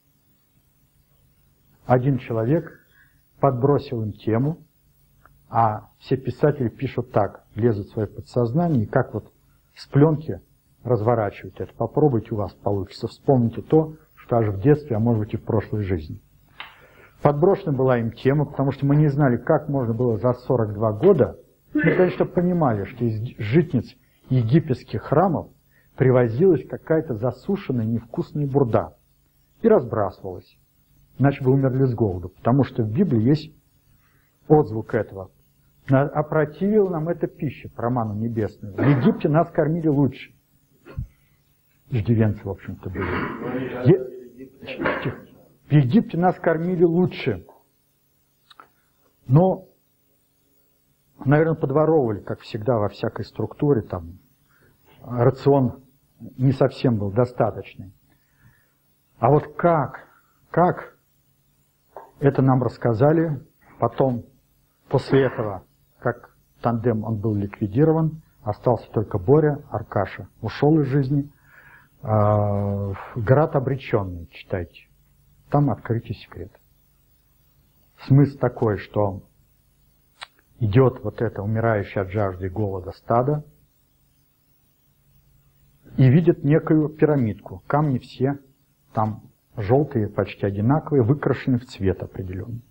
Один человек подбросил им тему, а все писатели пишут так, лезут в свое подсознание, и как вот с пленки разворачивают это. Попробуйте, у вас получится. Вспомните то, что аж в детстве, а может быть и в прошлой жизни. Подброшена была им тема, потому что мы не знали, как можно было за 42 года. Мы, конечно, понимали, что из житниц египетских храмов привозилась какая-то засушенная невкусная бурда и разбрасывалась. Иначе бы умерли с голоду, потому что в Библии есть отзвук этого. Опротивила нам эта пища, про ману небесную. В Египте нас кормили лучше. Иждивенцы, в общем-то, были. В Египте нас кормили лучше. Но, наверное, подворовывали, как всегда, во всякой структуре. Там рацион не совсем был достаточный. А вот как это нам рассказали потом, после этого, как тандем он был ликвидирован, остался только Боря, Аркаша ушел из жизни. «Град обреченный» читайте. Там открытие секрета. Смысл такой, что идет вот это умирающее от жажды и голода стадо и видит некую пирамидку. Камни все там желтые, почти одинаковые, выкрашены в цвет определенный.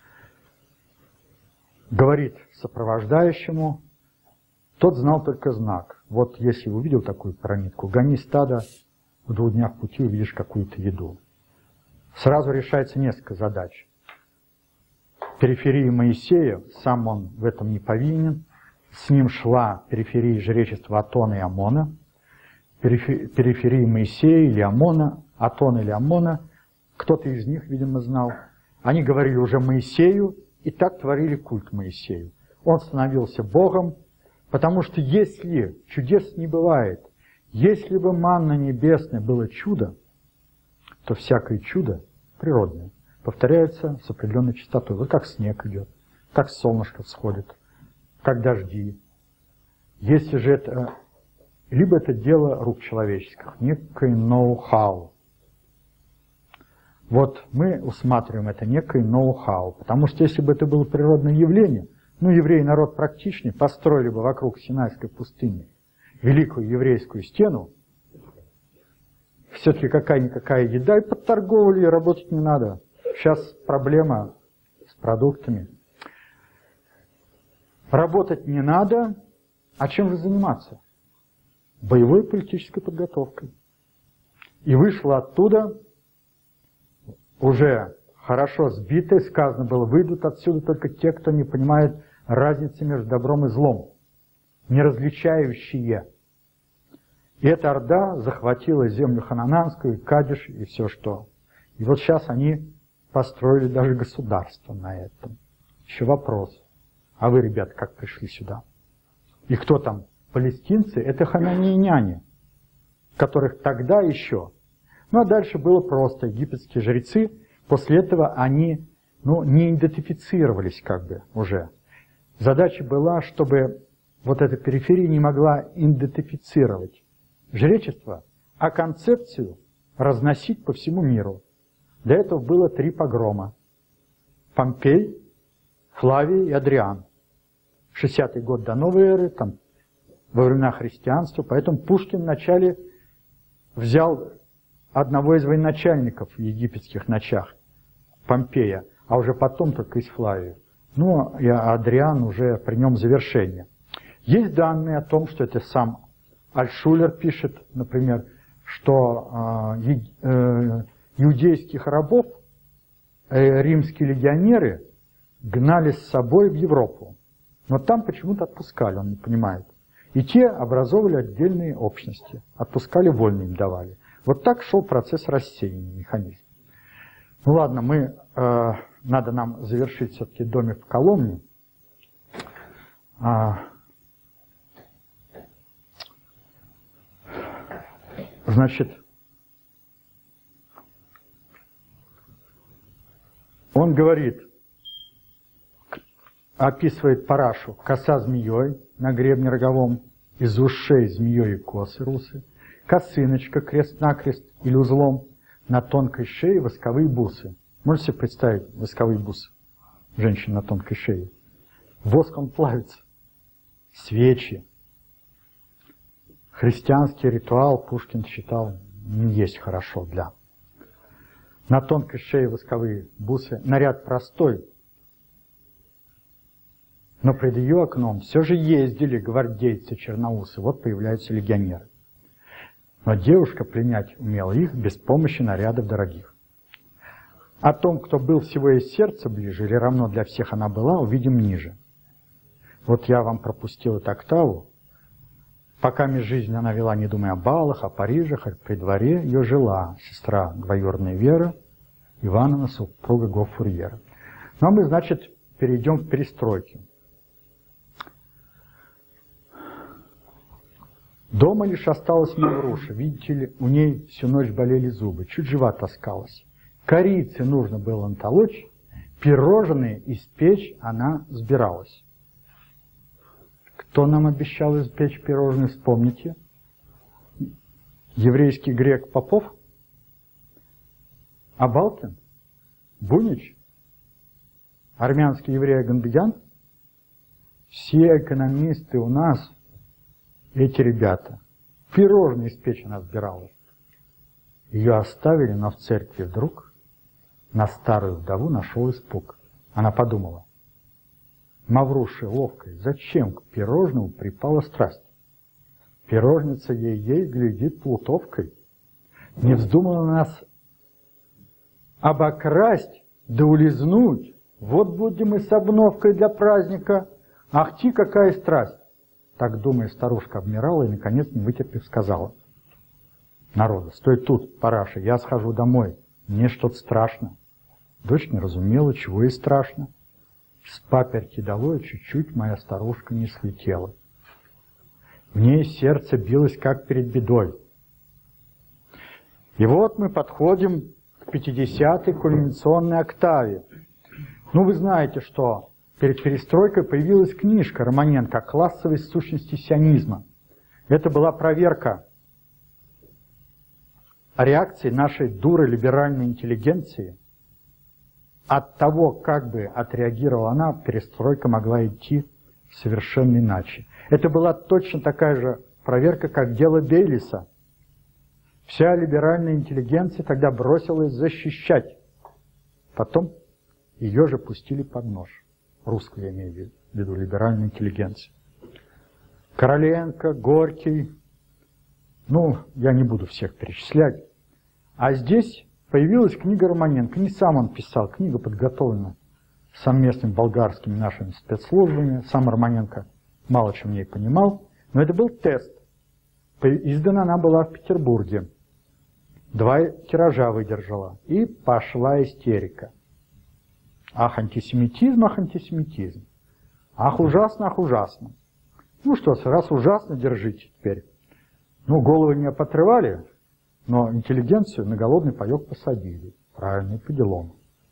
Говорит сопровождающему, тот знал только знак. Вот если увидел такую пирамидку, гони стадо, в 2 днях пути увидишь какую-то еду. Сразу решается несколько задач. Периферия Моисея, сам он в этом не повинен. С ним шла периферия жречества Атона и Амона. Периферия Моисея или Амона, Атона или Амона, кто-то из них, видимо, знал. Они говорили уже Моисею, и так творили культ Моисею. Он становился Богом, потому что если чудес не бывает, если бы манна небесная было чудо, то всякое чудо природное повторяется с определенной частотой. Вот как снег идет, как солнышко всходит, как дожди. Если же это, либо это дело рук человеческих, некое ноу-хау. Вот мы усматриваем это некое ноу-хау, потому что если бы это было природное явление, евреи народ практичный, построили бы вокруг Синайской пустыни великую еврейскую стену, все-таки какая-никакая еда, и подторговали, и работать не надо. Сейчас проблема с продуктами. Работать не надо, а чем же заниматься? Боевой политической подготовкой. И вышло оттуда уже хорошо сбитые, сказано было, выйдут отсюда только те, кто не понимает разницы между добром и злом, не различающие. И эта орда захватила землю ханананскую, Кадиш и все что. И вот сейчас они построили даже государство на этом. Еще вопрос. А вы, ребята, как пришли сюда? И кто там? Палестинцы? Это хананеяне, которых тогда еще. Ну а дальше было просто. Египетские жрецы, после этого они не идентифицировались как бы уже. Задача была, чтобы вот эта периферия не могла идентифицировать жречество, а концепцию разносить по всему миру. Для этого было 3 погрома. Помпей, Флавий и Адриан. 60-й год до новой эры, там, во времена христианства. Поэтому Пушкин вначале взял одного из военачальников в египетских ночах, Помпея, а уже потом только из Флавия. Ну, и Адриан уже при нем завершение. Есть данные о том, что это сам Альтшулер пишет, например, что иудейских рабов римские легионеры гнали с собой в Европу. Но там почему-то отпускали, он не понимает. И те образовывали отдельные общности. Отпускали, вольно им давали. Вот так шел процесс рассеяния, механизм. Ну ладно, надо нам завершить все-таки домик в Коломне. Значит, он говорит, описывает парашу: коса змеей на гребне роговом, из ушей змеей косы русы, косыночка крест-накрест или узлом, на тонкой шее восковые бусы. Можете себе представить восковые бусы? Женщина на тонкой шее. Воск он плавится. Свечи. Христианский ритуал Пушкин считал не есть хорошо для. На тонкой шее восковые бусы. Наряд простой. Но пред ее окном все же ездили гвардейцы черноусы. Вот появляются легионеры. Но девушка пленять умела их без помощи нарядов дорогих. О том, кто был всего из сердца ближе, или равно для всех она была, увидим ниже. Вот я вам пропустил эту октаву. Пока меж жизнь она вела, не думая о балах, о Парижах, а при дворе ее жила сестра двоюродная Вера, Ивановна, супруга гофурьера. Ну а мы, значит, перейдем к перестройке. Дома лишь осталась Мавруша. Видите ли, у ней всю ночь болели зубы, чуть жива таскалась. Корицы нужно было натолочь, пирожные испечь она сбиралась. Кто нам обещал испечь пирожные, вспомните? Еврейский грек Попов? Абалкин? Бунич? Армянский еврей Гандыян? Все экономисты у нас, эти ребята, пирожные испечь она сбиралась. Ее оставили, но в церкви вдруг на старую вдову нашел испуг. Она подумала: Мавруше ловкой, зачем к пирожному припала страсть? Пирожница ей глядит плутовкой. Не вздумала нас обокрасть да улизнуть. Вот будем мы с обновкой для праздника. Ах ти, какая страсть! Так, думая, старушка обмирала и, наконец, не вытерпев, сказала: народу, стой тут, параша, я схожу домой, мне что-то страшно. Дочь не разумела, чего ей страшно. С паперти долой чуть-чуть моя старушка не слетела. В ней сердце билось, как перед бедой. И вот мы подходим к 50-й кульминационной октаве. Ну, вы знаете, что перед перестройкой появилась книжка Романенко о классовой сущности сионизма. Это была проверка реакции нашей дурой либеральной интеллигенции. От того, как бы отреагировала она, перестройка могла идти совершенно иначе. Это была точно такая же проверка, как дело Бейлиса. Вся либеральная интеллигенция тогда бросилась защищать. Потом ее же пустили под нож. Русскую, я имею в виду, либеральную интеллигенцию. Короленко, Горький, я не буду всех перечислять. А здесь появилась книга Романенко. Не сам он писал, книга подготовлена совместными болгарскими нашими спецслужбами. Сам Романенко мало чем в ней понимал, но это был тест. Издана она была в Петербурге. 2 тиража выдержала. И пошла истерика. Ах, антисемитизм, ах, антисемитизм. Ах, ужасно, ах, ужасно. Ну что ж, раз ужасно, держите теперь. Ну, головы не поотрывали, но интеллигенцию на голодный паёк посадили. Правильно, по делам.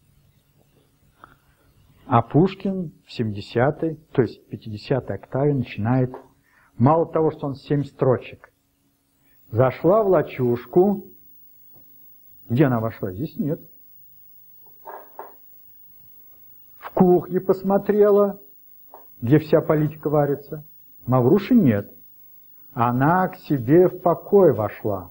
А Пушкин в 70-й, то есть 50-й октаве начинает, мало того, что он 7 строчек, зашла в лачушку. Где она вошла? Здесь нет. В кухне посмотрела, где вся политика варится. Мавруши нет. Она к себе в покой вошла.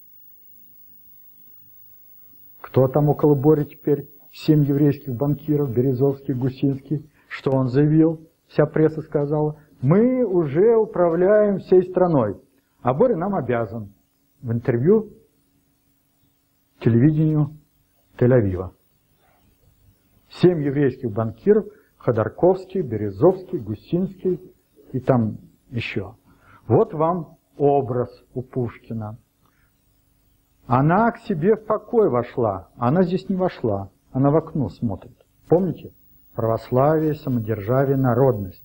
Кто там около Бори теперь? 7 еврейских банкиров, Березовский, Гусинский. Что он заявил? Вся пресса сказала: мы уже управляем всей страной, а Боря нам обязан. В интервью телевидению Тель-Авива. 7 еврейских банкиров: Ходорковский, Березовский, Гусинский и там еще. Вот вам образ у Пушкина. Она к себе в покой вошла, а она здесь не вошла. Она в окно смотрит. Помните? Православие, самодержавие, народность.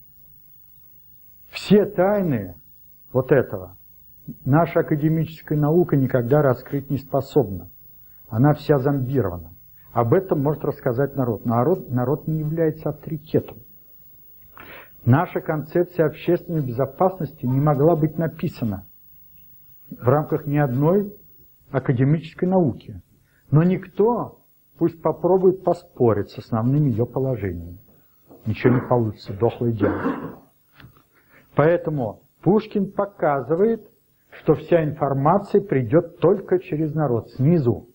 Все тайны вот этого наша академическая наука никогда раскрыть не способна. Она вся зомбирована. Об этом может рассказать народ. Народ не является авторитетом. Наша концепция общественной безопасности не могла быть написана в рамках ни одной академической науки. Но никто пусть попробует поспорить с основными ее положениями. Ничего не получится, дохлое дело. Поэтому Пушкин показывает, что вся информация придет только через народ, снизу.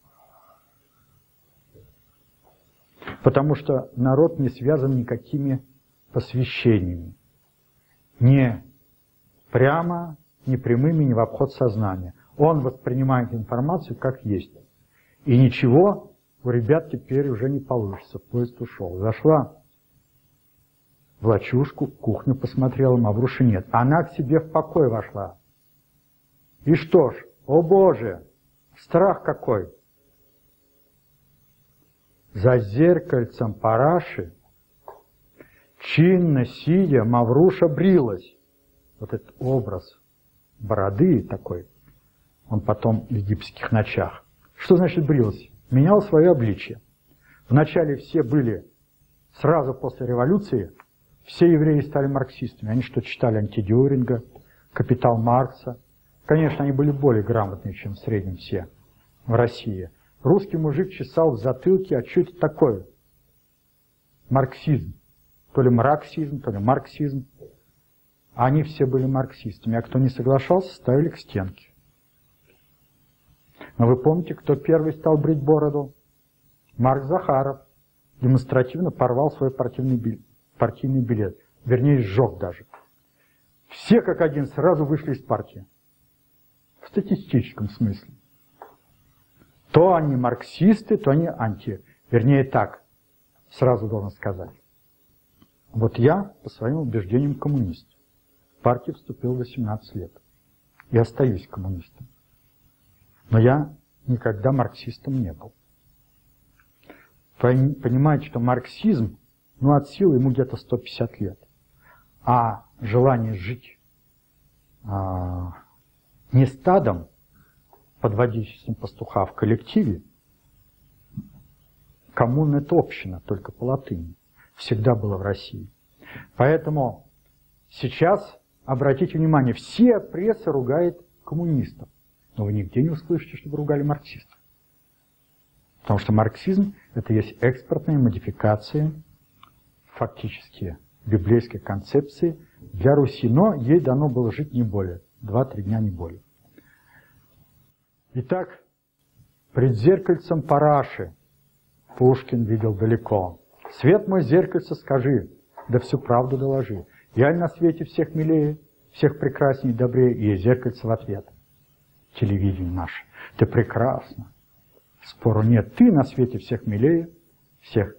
Потому что народ не связан никакими посвящениями. Не прямо, не прямыми, не в обход сознания. Он воспринимает информацию как есть. И ничего у ребят теперь уже не получится. Поезд ушел. Зашла в лачушку, кухню посмотрела, Мавруши нет. Она к себе в покой вошла. И что ж, о Боже, страх какой! За зеркальцем параши, чинно сидя, Мавруша брилась. Вот этот образ бороды такой, он потом в египетских ночах. Что значит брилась? Менял свое обличие. Вначале все были, сразу после революции, все евреи стали марксистами. Они что, читали Антидюринга, «Капитал Маркса». Конечно, они были более грамотные, чем в среднем все в России. Русский мужик чесал в затылке, а что это такое? Марксизм. То ли марксизм, то ли марксизм. Они все были марксистами, а кто не соглашался, ставили к стенке. Но вы помните, кто первый стал брить бороду? Марк Захаров. Демонстративно порвал свой партийный билет. Вернее, сжег даже. Все как один сразу вышли из партии. В статистическом смысле. То они марксисты, то они вернее так, сразу должен сказать. Вот я по своим убеждениям коммунист. В партию вступил в 18 лет. И остаюсь коммунистом. Но я никогда марксистом не был. Понимаете, что марксизм, от силы ему где-то 150 лет. А желание жить не стадом, подводящим пастуха, а в коллективе, коммуна — это община, только по латыни. Всегда было в России. Поэтому сейчас, обратите внимание, вся пресса ругает коммунистов. Но вы нигде не услышите, чтобы ругали марксистов. Потому что марксизм — это есть экспортная модификация фактически библейской концепции для Руси. Но ей дано было жить не более, 2-3 дня не более. Итак, пред зеркальцем параши Пушкин видел далеко. Свет мой, зеркальце, скажи, да всю правду доложи. Я на свете всех милее, всех прекрасней и добрее, и зеркальце в ответ. Телевидение наше. Ты прекрасна. Спору нет. Ты на свете всех милее, всех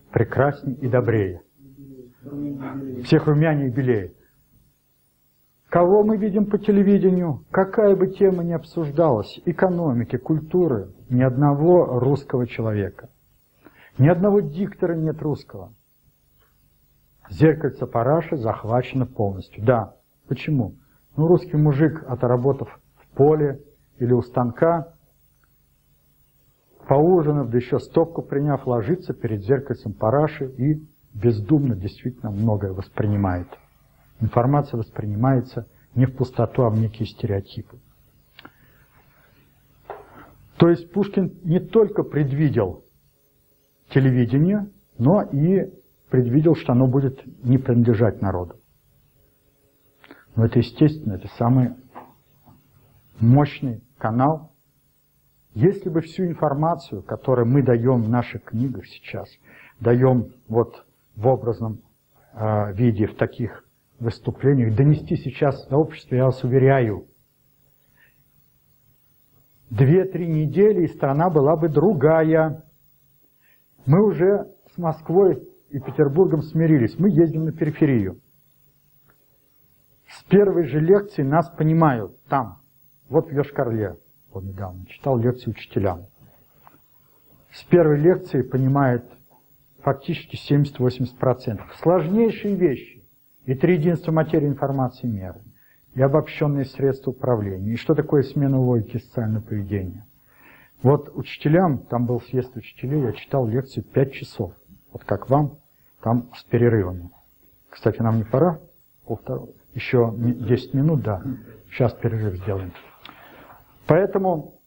прекрасней и добрее. Всех румяней и белее. Кого мы видим по телевидению? Какая бы тема ни обсуждалась, экономики, культуры, ни одного русского человека. Ни одного диктора нет русского. Зеркальце параши захвачено полностью. Да. Почему? Ну, русский мужик, отработав в поле или у станка, поужинав, да еще стопку приняв, ложится перед зеркальцем параши и бездумно действительно многое воспринимает. Информация воспринимается не в пустоту, а в некие стереотипы. То есть Пушкин не только предвидел телевидение, но и предвидел, что оно будет не принадлежать народу. Но это естественно, это самый мощный канал. Если бы всю информацию, которую мы даем в наших книгах сейчас, даем вот в образном виде, в таких выступлениях, донести сейчас до общества, я вас уверяю, 2-3 недели, и страна была бы другая. Мы уже с Москвой и Петербургом смирились. Мы ездим на периферию. С первой же лекции нас понимают там. Вот в Йошкар-Оле, вот недавно читал лекцию учителям. С первой лекции понимает фактически 70-80%. Сложнейшие вещи. И три единства материи, информации, меры. И обобщенные средства управления. И что такое смена логики социального поведения. Вот учителям, там был съезд учителей, я читал лекцию 5 часов. Вот как вам, там с перерывами. Кстати, нам не пора? Полтора. Еще 10 минут, да. Сейчас перерыв сделаем. Поэтому,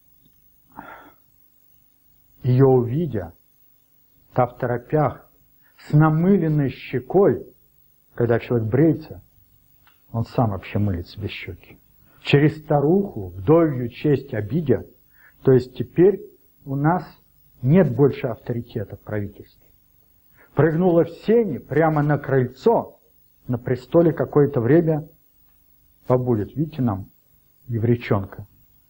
ее увидя, та в торопях, с намыленной щекой, когда человек бреется, он сам вообще мылит себе щеки. Через старуху, вдовью честь обидя, то есть теперь у нас нет больше авторитета в правительстве. Прыгнула в сени прямо на крыльцо, на престоле какое-то время побудет. Видите, нам еврейчонка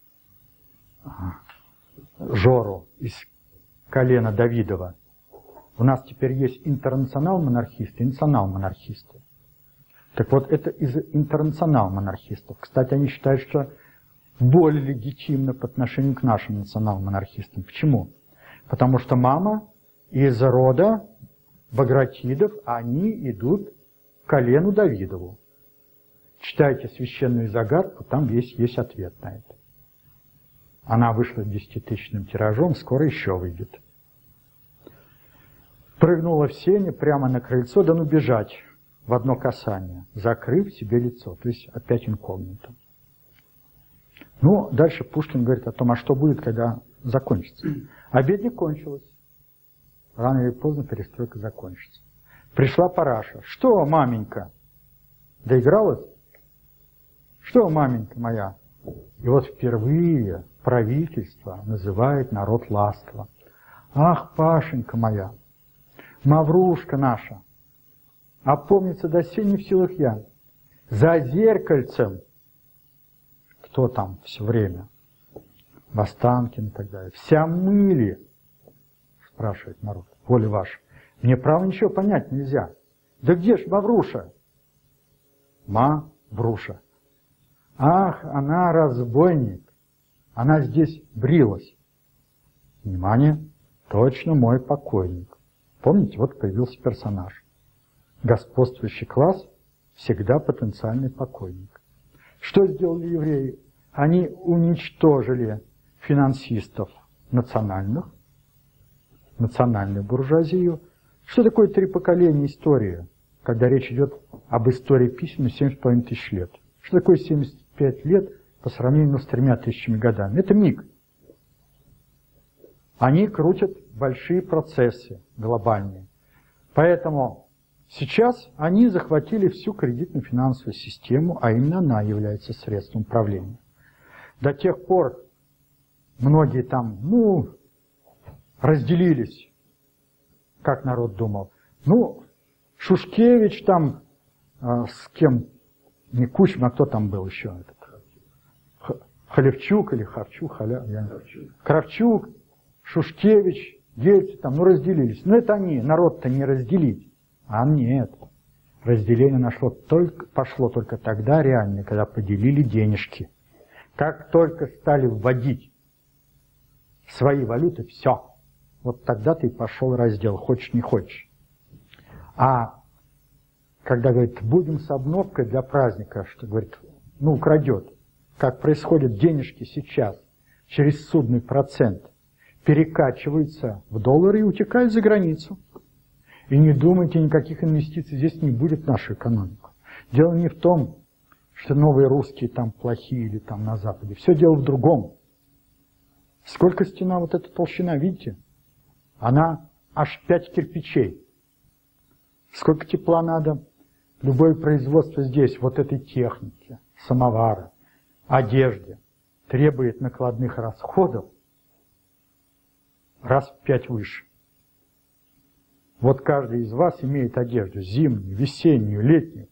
Жору из колена Давидова. У нас теперь есть интернационал-монархисты и национал-монархисты. Так вот, это из интернационал-монархистов. Кстати, они считают, что более легитимно по отношению к нашим национал-монархистам. Почему? Потому что мама из рода Багратидов, они идут к колену Давидову. Читайте священную загадку, там есть ответ на это. Она вышла 10-тысячным тиражом, скоро еще выйдет. Прыгнула в сени прямо на крыльцо, да ну бежать в одно касание, закрыв себе лицо, то есть опять инкогнито. Ну, дальше Пушкин говорит о том, а что будет, когда закончится. Обед не кончилась. Рано или поздно перестройка закончится. Пришла Параша. Что, маменька? Доигралась? Что, маменька моя? И вот впервые правительство называет народ ласково. Ах, Пашенька моя, Маврушка наша, опомниться до сей не в силах я. За зеркальцем, кто там все время? Востанкин и так далее. Вся мыли, спрашивает народ, воля ваша. Мне, право, ничего понять нельзя. Да где ж Мавруша? Мавруша. Ах, она разбойник. Она здесь брилась. Внимание, точно мой покойник. Помните, вот появился персонаж. Господствующий класс всегда потенциальный покойник. Что сделали евреи? Они уничтожили финансистов национальную буржуазию. Что такое 3 поколения истории, когда речь идет об истории писем 7,5 тысяч лет? Что такое 75 лет по сравнению с 3 тысячами годами? Это миг. Они крутят большие процессы глобальные. Поэтому сейчас они захватили всю кредитно-финансовую систему, а именно она является средством управления. До тех пор многие там, разделились, как народ думал. Шушкевич там, с кем, не Кучма, а кто там был еще? Халевчук или Харчук, Кравчук, Шушкевич, Ельцин, там, разделились. Но это они, народ-то не разделить. А нет. Разделение пошло только тогда реально, когда поделили денежки. Как только стали вводить свои валюты, все. Вот тогда-то и пошел раздел, хочешь не хочешь. А когда, говорит, будем с обновкой для праздника, что, говорит, украдет, как происходят денежки сейчас, через судный процент, перекачиваются в доллары и утекают за границу. И не думайте, никаких инвестиций здесь не будет в нашу экономику. Дело не в том, что новые русские там плохие или там на Западе. Все дело в другом. Сколько стена, вот эта толщина, видите? Она аж 5 кирпичей. Сколько тепла надо? Любое производство здесь, вот этой техники, самовара, одежды, требует накладных расходов раз в 5 выше. Вот каждый из вас имеет одежду зимнюю, весеннюю, летнюю.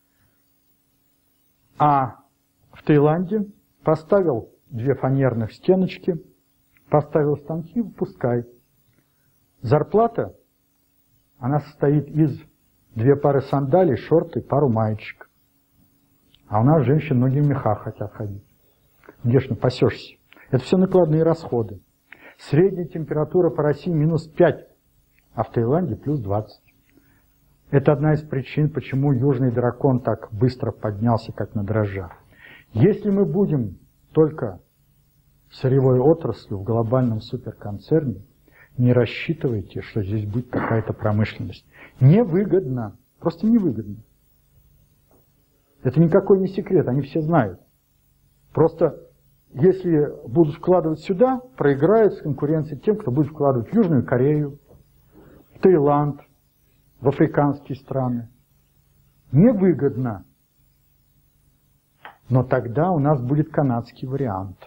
А в Таиланде поставил 2 фанерных стеночки, поставил станки, выпускай. Зарплата, она состоит из 2 пары сандалий, шорты, пару маечек. А у нас женщины многие в мехах хотят ходить. Где ж напасешься? Это все накладные расходы. Средняя температура по России -5, а в Таиланде +20. Это одна из причин, почему южный дракон так быстро поднялся, как на дрожжах. Если мы будем только сырьевой отраслью в глобальном суперконцерне, не рассчитывайте, что здесь будет какая-то промышленность. Невыгодно. Просто невыгодно. Это никакой не секрет, они все знают. Просто если будут вкладывать сюда, проиграют с конкуренцией тем, кто будет вкладывать в Южную Корею, в Таиланд, в африканские страны. Невыгодно. Но тогда у нас будет канадский вариант.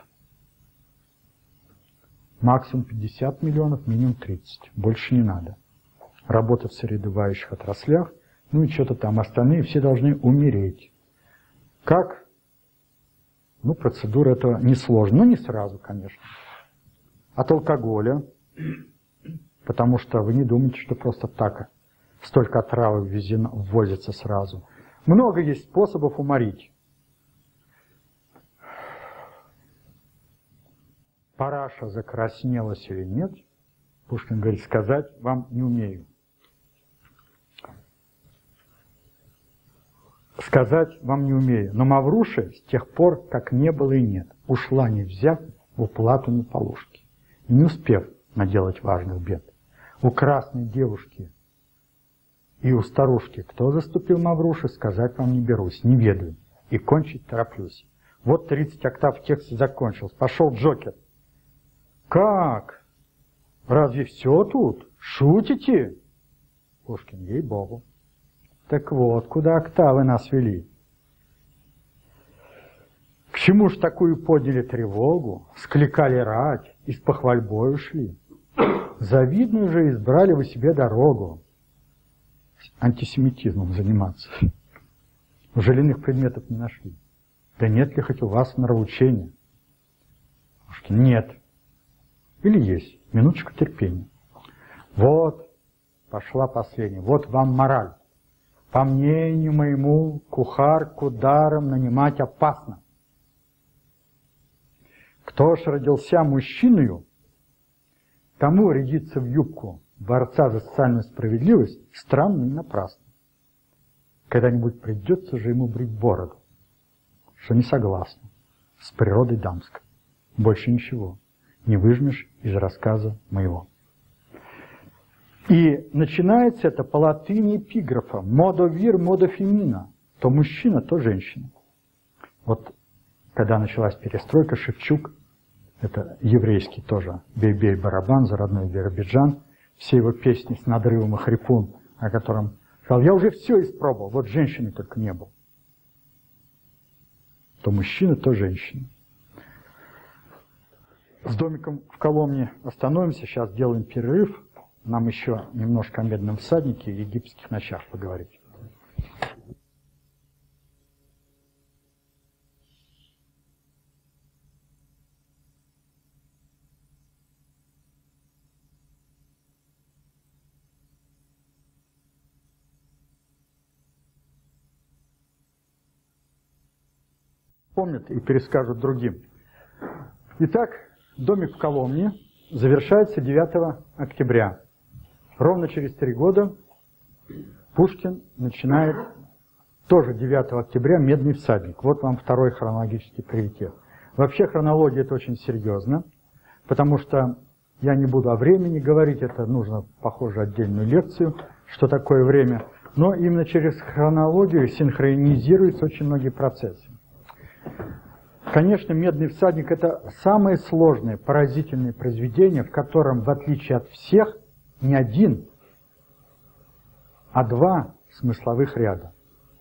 Максимум 50 миллионов, минимум 30. Больше не надо. Работать в соревнующих отраслях, и что-то там. Остальные все должны умереть. Как? Процедура этого несложная. Не сразу, конечно. От алкоголя. Потому что вы не думаете, что просто так столько отравы ввозится сразу. Много есть способов уморить. Параша закраснелась или нет, Пушкин говорит, сказать вам не умею. Сказать вам не умею. Но Мавруша с тех пор, как не было и нет, ушла не взяв в уплату на полушки, не успев наделать важных бед. У красной девушки и у старушки, кто заступил Мавруши, сказать вам не берусь, не ведаю, и кончить тороплюсь. Вот 30 октав текста закончился. Пошел Джокер. Как? Разве все тут? Шутите? Пушкин, ей-богу. Так вот, куда октавы нас вели? К чему ж такую подняли тревогу, скликали рать и с похвальбой ушли? Завидную же избрали вы себе дорогу. Антисемитизмом заниматься. Уже иных предметов не нашли. Да нет ли хоть у вас нравоучения? Пушкин, нет. Или есть? Минуточку терпения. Вот, пошла последняя. Вот вам мораль. По мнению моему, кухарку даром нанимать опасно. Кто ж родился мужчиною, тому рядиться в юбку борца за социальную справедливость странно и напрасно. Когда-нибудь придется же ему брить бороду, что не согласно с природой дамской. Больше ничего не выжмешь из рассказа моего. И начинается это по латыни эпиграфа. Модо вир, модо фемина. То мужчина, то женщина. Вот когда началась перестройка, Шевчук, это еврейский тоже, бей-бей барабан за родной Биробиджан, все его песни с надрывом и хрипун, о котором сказал, я уже все испробовал, вот женщины только не был. То мужчина, то женщина. С домиком в Коломне остановимся, сейчас делаем перерыв. Нам еще немножко о Медном всаднике и египетских ночах поговорить. вспомнят и перескажут другим. Итак, «Домик в Коломне» завершается 9 октября. Ровно через 3 года Пушкин начинает тоже 9 октября «Медный всадник». Вот вам второй хронологический приоритет. Вообще хронология это очень серьезно, потому что я не буду о времени говорить, это нужно, похоже, отдельную лекцию, что такое время. Но именно через хронологию синхронизируются очень многие процессы. Конечно, «Медный всадник» — это самое сложное, поразительное произведение, в котором, в отличие от всех, не один, а 2 смысловых ряда.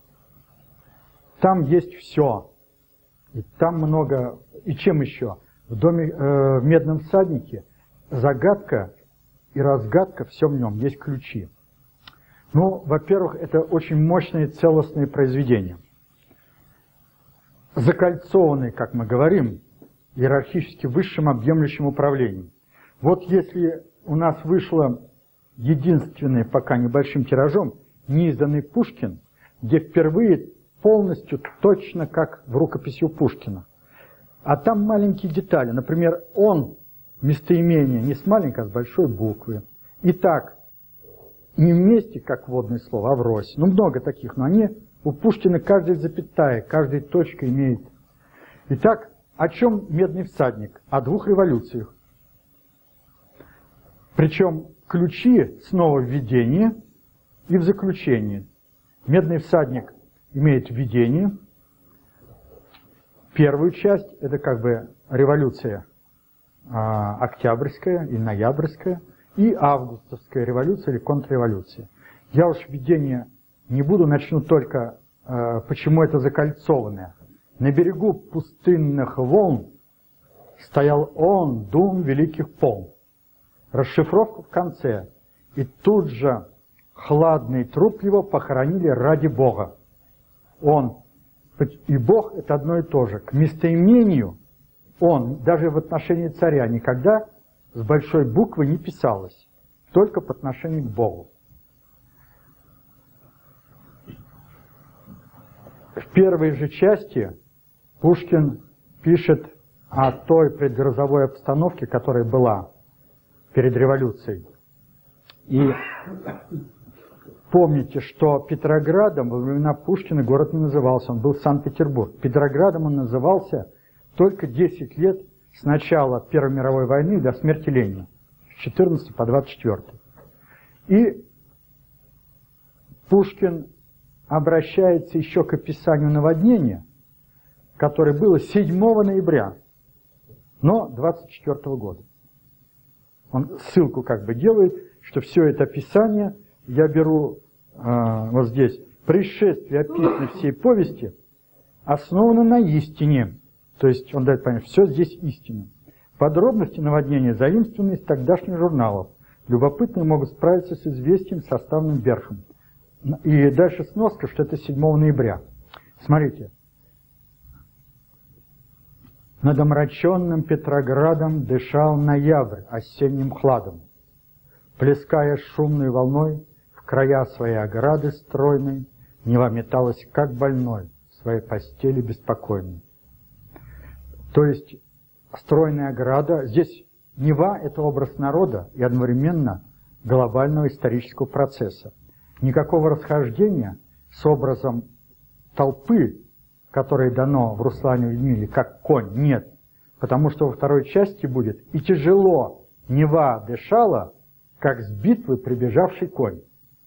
Там есть все. И там много... И чем еще? В «Медном всаднике» загадка и разгадка, все в нем, есть ключи. Ну, во-первых, это очень мощное целостное произведение. Закольцованное, как мы говорим, иерархически высшим объемлющим управлением. Вот если у нас вышло единственный, пока небольшим тиражом, неизданный Пушкин, где впервые полностью точно как в рукописи у Пушкина. А там маленькие детали. Например, он местоимение не с маленькой, а с большой буквы. Итак, не вместе, как вводное слово, а врозь. Ну, много таких, но они у Пушкина каждая запятая, каждая точка имеет. Итак, о чем «Медный всадник»? О 2 революциях. Причем ключи снова в введении и в заключении. «Медный всадник» имеет введение. Первую часть – это как бы революция октябрьская и ноябрьская, и августовская революция или контрреволюция. Я уж введение не буду, начну только, почему это закольцованное. На берегу пустынных волн стоял он, дум великих полн. Расшифровка в конце. И тут же хладный труп его похоронили ради Бога. Он и Бог – это одно и то же. К местоимению он, даже в отношении царя, никогда с большой буквы не писалось, только по отношению к Богу. В первой же части Пушкин пишет о той предгрозовой обстановке, которая была перед революцией. И помните, что Петроградом во времена Пушкина город не назывался, он был Санкт-Петербург. Петроградом он назывался только 10 лет с начала Первой мировой войны до смерти Ленина, с 14 по 24. И Пушкин обращается еще к описанию наводнения, которое было 7 ноября, но 24 года. Он ссылку как бы делает, что все это описание, я беру вот здесь, происшествие, описанное всей повести, основано на истине. То есть он дает понять, все здесь истина. Подробности наводнения заимствованы из тогдашних журналов. Любопытные могут справиться с известием, составленным Берхом. И дальше сноска, что это 7 ноября. Смотрите. Над омраченным Петроградом дышал ноябрь осенним хладом, плеская шумной волной в края своей ограды стройной, Нева металась, как больной, в своей постели беспокойной. То есть стройная ограда, здесь Нева – это образ народа и одновременно глобального исторического процесса. Никакого расхождения с образом толпы, которое дано в Руслане Людмиле, как конь, нет. Потому что во второй части будет «И тяжело Нева дышала, как с битвы прибежавший конь».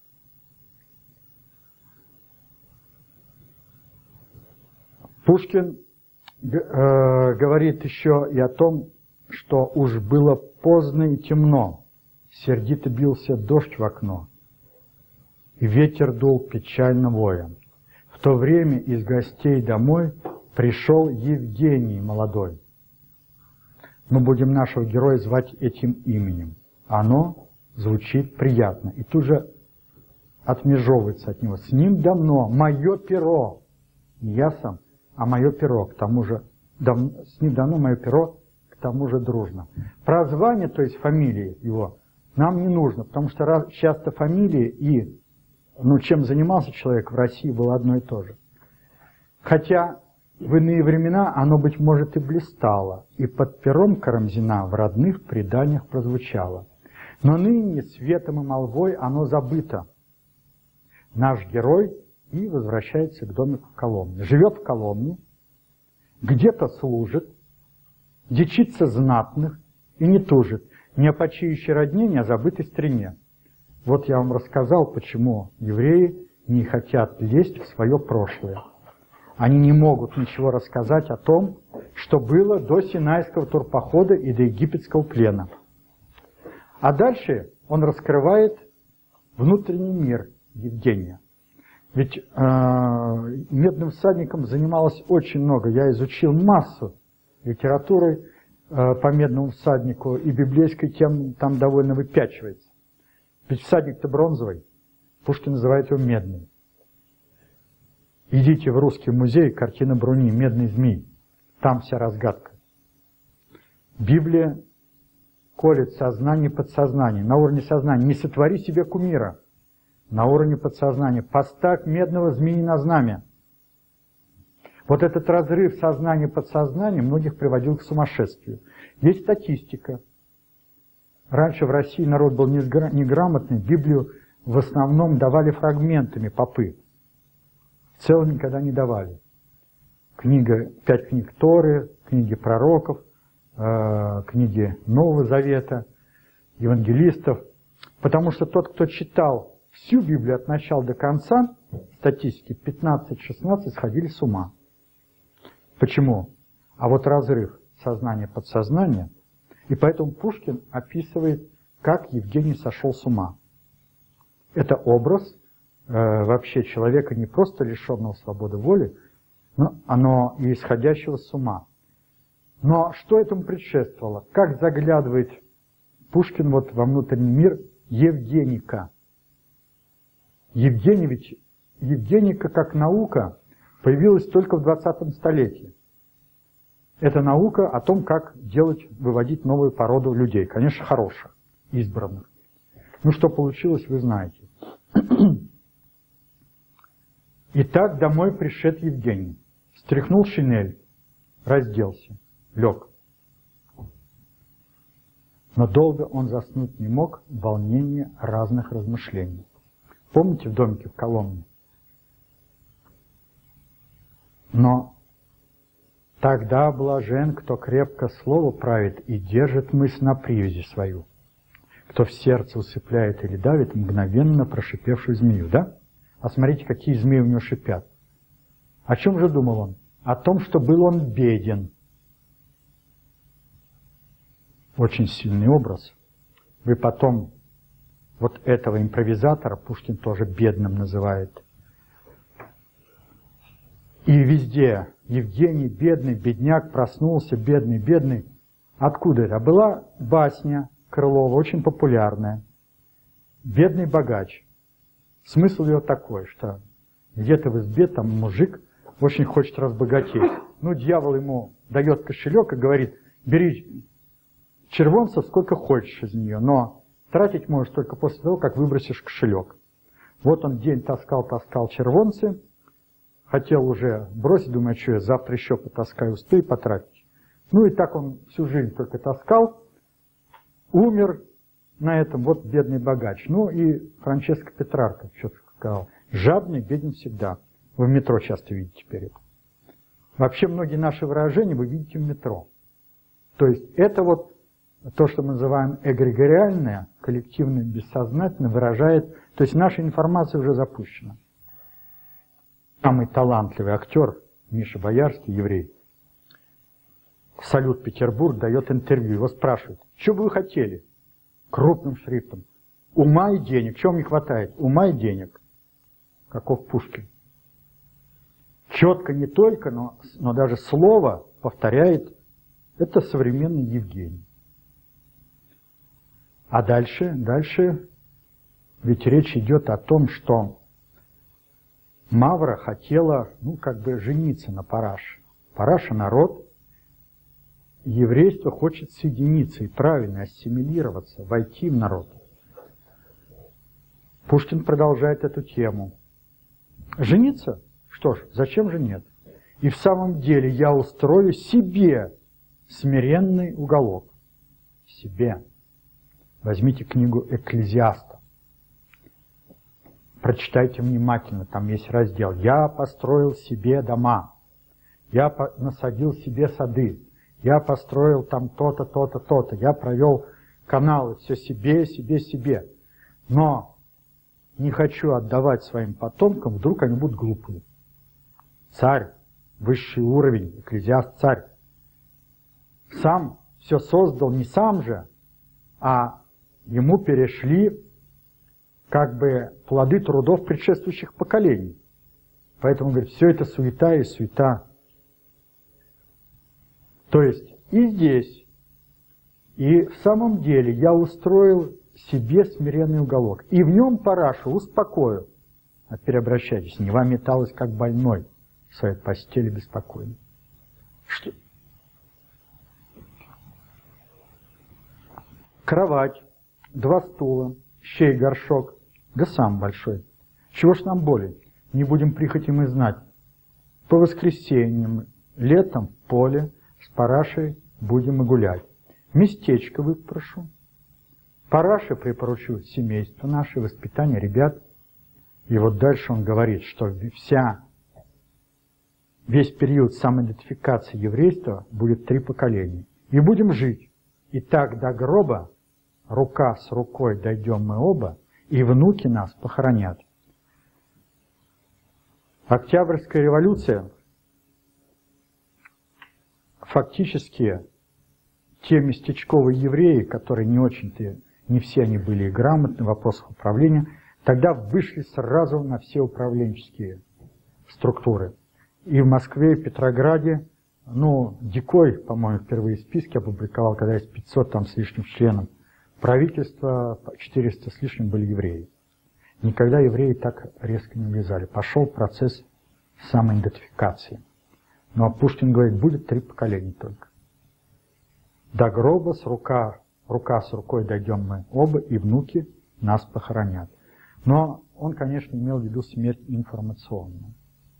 Пушкин говорит еще и о том, что уж было поздно и темно, сердито бился дождь в окно, и ветер дул печально воя. В то время из гостей домой пришел Евгений молодой. Мы будем нашего героя звать этим именем. Оно звучит приятно. И тут же отмежевывается от него. С ним давно мое перо. Не я сам, а мое перо. К тому же, с ним давно мое перо, к тому же дружно. Прозвание, то есть фамилии его, нам не нужно, потому что часто фамилии и чем занимался человек в России, было одно и то же. Хотя в иные времена оно, быть может, и блистало, и под пером Карамзина в родных преданиях прозвучало. Но ныне светом и молвой оно забыто. Наш герой и возвращается к домику в Коломне. Живет в Коломне, где-то служит, дичится знатных и не тужит, не о почиющей родне, не о забытой старине. Вот я вам рассказал, почему евреи не хотят лезть в свое прошлое. Они не могут ничего рассказать о том, что было до Синайского турпохода и до египетского плена. А дальше он раскрывает внутренний мир Евгения. Ведь медным всадником занималось очень много. Я изучил массу литературы по медному всаднику, и библейской тем там довольно выпячивается. Ведь всадник-то бронзовый, Пушкин называет его медный. Идите в Русский музей, картина Бруни, «Медный змей». Там вся разгадка. Библия колет сознание и подсознание. На уровне сознания не сотвори себе кумира. На уровне подсознания поставь медного змеи на знамя. Вот этот разрыв сознания и подсознания многих приводил к сумасшествию. Есть статистика. Раньше в России народ был неграмотный, Библию в основном давали фрагментами попы. В целом никогда не давали. 5 книг Торы, книги пророков, книги Нового Завета, евангелистов. Потому что тот, кто читал всю Библию от начала до конца, статистики 15-16 сходили с ума. Почему? А вот разрыв сознания-подсознания, и поэтому Пушкин описывает, как Евгений сошел с ума. Это образ вообще человека не просто лишенного свободы воли, но и исходящего с ума. Но что этому предшествовало? Как заглядывает Пушкин вот во внутренний мир Евгеника? Евгеника как наука появилась только в 20 столетии. Это наука о том, как выводить новую породу людей. Конечно, хороших, избранных. Ну, что получилось, вы знаете. Итак, домой пришед Евгений. Стряхнул шинель, разделся, лег. Но долго он заснуть не мог в волнении разных размышлений. Помните в домике в Коломне? Но тогда блажен, кто крепко слово правит и держит мысль на привязи свою, кто в сердце усыпляет или давит мгновенно прошипевшую змею, да? А смотрите, какие змеи у него шипят. О чем же думал он? О том, что был он беден. Очень сильный образ. Вы потом вот этого импровизатора Пушкин тоже бедным называет. И везде Евгений бедный, бедняк, проснулся, бедный, бедный. Откуда это? Была басня Крылова, очень популярная. Бедный богач. Смысл ее такой, что где-то в избе там мужик очень хочет разбогатеть. Ну, дьявол ему дает кошелек и говорит: бери червонцев сколько хочешь из нее, но тратить можешь только после того, как выбросишь кошелек. Вот он день таскал червонцы, хотел уже бросить, думает, что я завтра еще потаскаю, успею потратить. Ну и так он всю жизнь только таскал, умер на этом, вот бедный богач. Ну и Франческо Петрарка что-то сказал: жадный беден всегда. Вы в метро часто видите теперь это. Вообще многие наши выражения вы видите в метро. То есть это вот то, что мы называем эгрегориальное, коллективное, бессознательное, выражает, то есть наша информация уже запущена. Самый талантливый актер Миша Боярский, еврей, «Салют Петербург» дает интервью. Его спрашивают: что бы вы хотели? Крупным шрифтом: ума и денег. Чего вам не хватает? Ума и денег. Каков Пушкин. Четко не только, но даже слово повторяет. Это современный Евгений. А дальше, ведь речь идет о том, что Мавра хотела, жениться на Параше. Параша — народ. Еврейство хочет соединиться и правильно ассимилироваться, войти в народ. Пушкин продолжает эту тему. Жениться? Что ж, зачем же нет? И в самом деле я устрою себе смиренный уголок. Себе. Возьмите книгу Экклезиаста. Прочитайте внимательно, там есть раздел. Я построил себе дома. Я насадил себе сады. Я построил там то-то, то-то, то-то. Я провел каналы. Все себе, себе, себе. Но не хочу отдавать своим потомкам, вдруг они будут глупые. Царь, высший уровень, Экклезиаст царь. Сам все создал не сам же, а ему перешли как бы плоды трудов предшествующих поколений. Поэтому, говорит, все это суета и суета. То есть и здесь, и в самом деле я устроил себе смиренный уголок. И в нем Парашу успокою. А теперь обращайтесь, Нева металась как больной в своей постели беспокойно. Что? Кровать, 2 стула, щей, горшок, да сам большой. Чего ж нам более? Не будем прихоти мы знать. По воскресеньям, летом в поле с Парашей будем и гулять. Местечко выпрошу. Параше припоручу семейство наше, воспитание ребят. И вот дальше он говорит, что весь период самоидентификации еврейства будет 3 поколения. И будем жить. И так до гроба, рука с рукой дойдем мы оба, и внуки нас похоронят. Октябрьская революция, фактически те местечковые евреи, которые не очень-то, не все они были грамотны в вопросах управления, тогда вышли сразу на все управленческие структуры. И в Москве, и в Петрограде, Дикой, по-моему, впервые списки опубликовал, когда есть 500 там с лишним членов. Правительство 400 с лишним были евреи. Никогда евреи так резко не влезали. Пошел процесс самоидентификации. Но Пушкин говорит, будет 3 поколения только. До гроба рука с рукой дойдем мы оба, и внуки нас похоронят. Но он, конечно, имел в виду смерть информационную.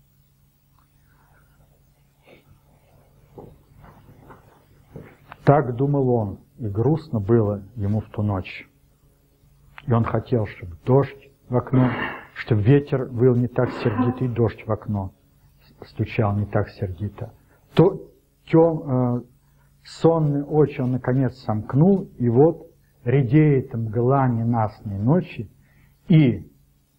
Так думал он, и грустно было ему в ту ночь. И он хотел, чтобы дождь в окно, чтобы ветер выл не так сердито, и дождь в окно стучал не так сердито. Сонные очи он наконец сомкнул, и вот редеет мгла ненастной ночи, и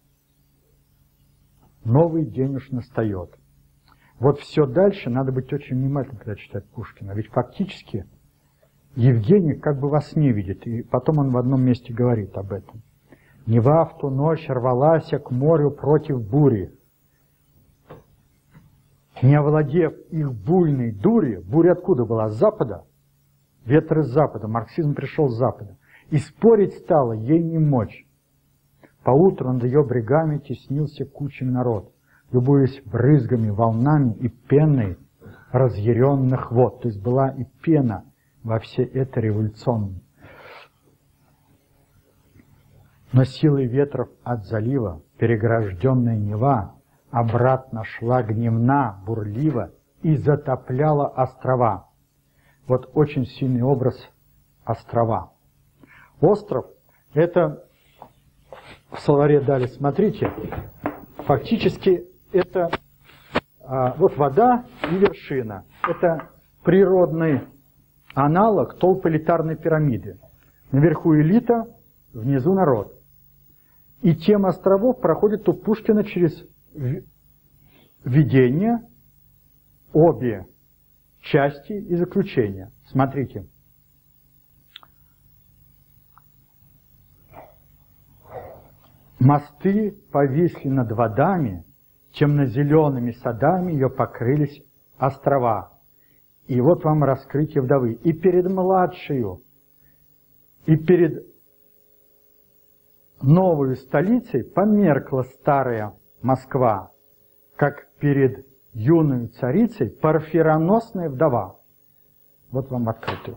новый день уж настает. Вот все дальше надо быть очень внимательным, когда читать Пушкина. Ведь фактически Евгений как бы во сне видит, и потом он в одном месте говорит об этом. Нева в ту ночь рвалась к морю против бури. Не овладев их буйной дури, буря откуда была? С запада. Ветер из запада, марксизм пришел с запада. И спорить стало ей не мочь. Поутру над ее брегами теснился кучами народ, любуясь брызгами, волнами и пеной разъяренных вод. То есть была и пена во всей этой революционной. Но силой ветров от залива перегражденная Нева обратно шла гневна, бурлива и затопляла острова. Вот очень сильный образ острова. Остров – это, в словаре дали, смотрите, фактически это вот вода и вершина. Это природный аналог толполитарной пирамиды. Наверху элита, внизу народ. И тема островов проходит у Пушкина через введение, обе части и заключение. Смотрите. Мосты повисли над водами, темно-зелеными садами ее покрылись острова. И вот вам раскрытие вдовы. И перед младшею, и перед новой столицей померкла старая Москва, как перед юной царицей парфироносная вдова. Вот вам открытие.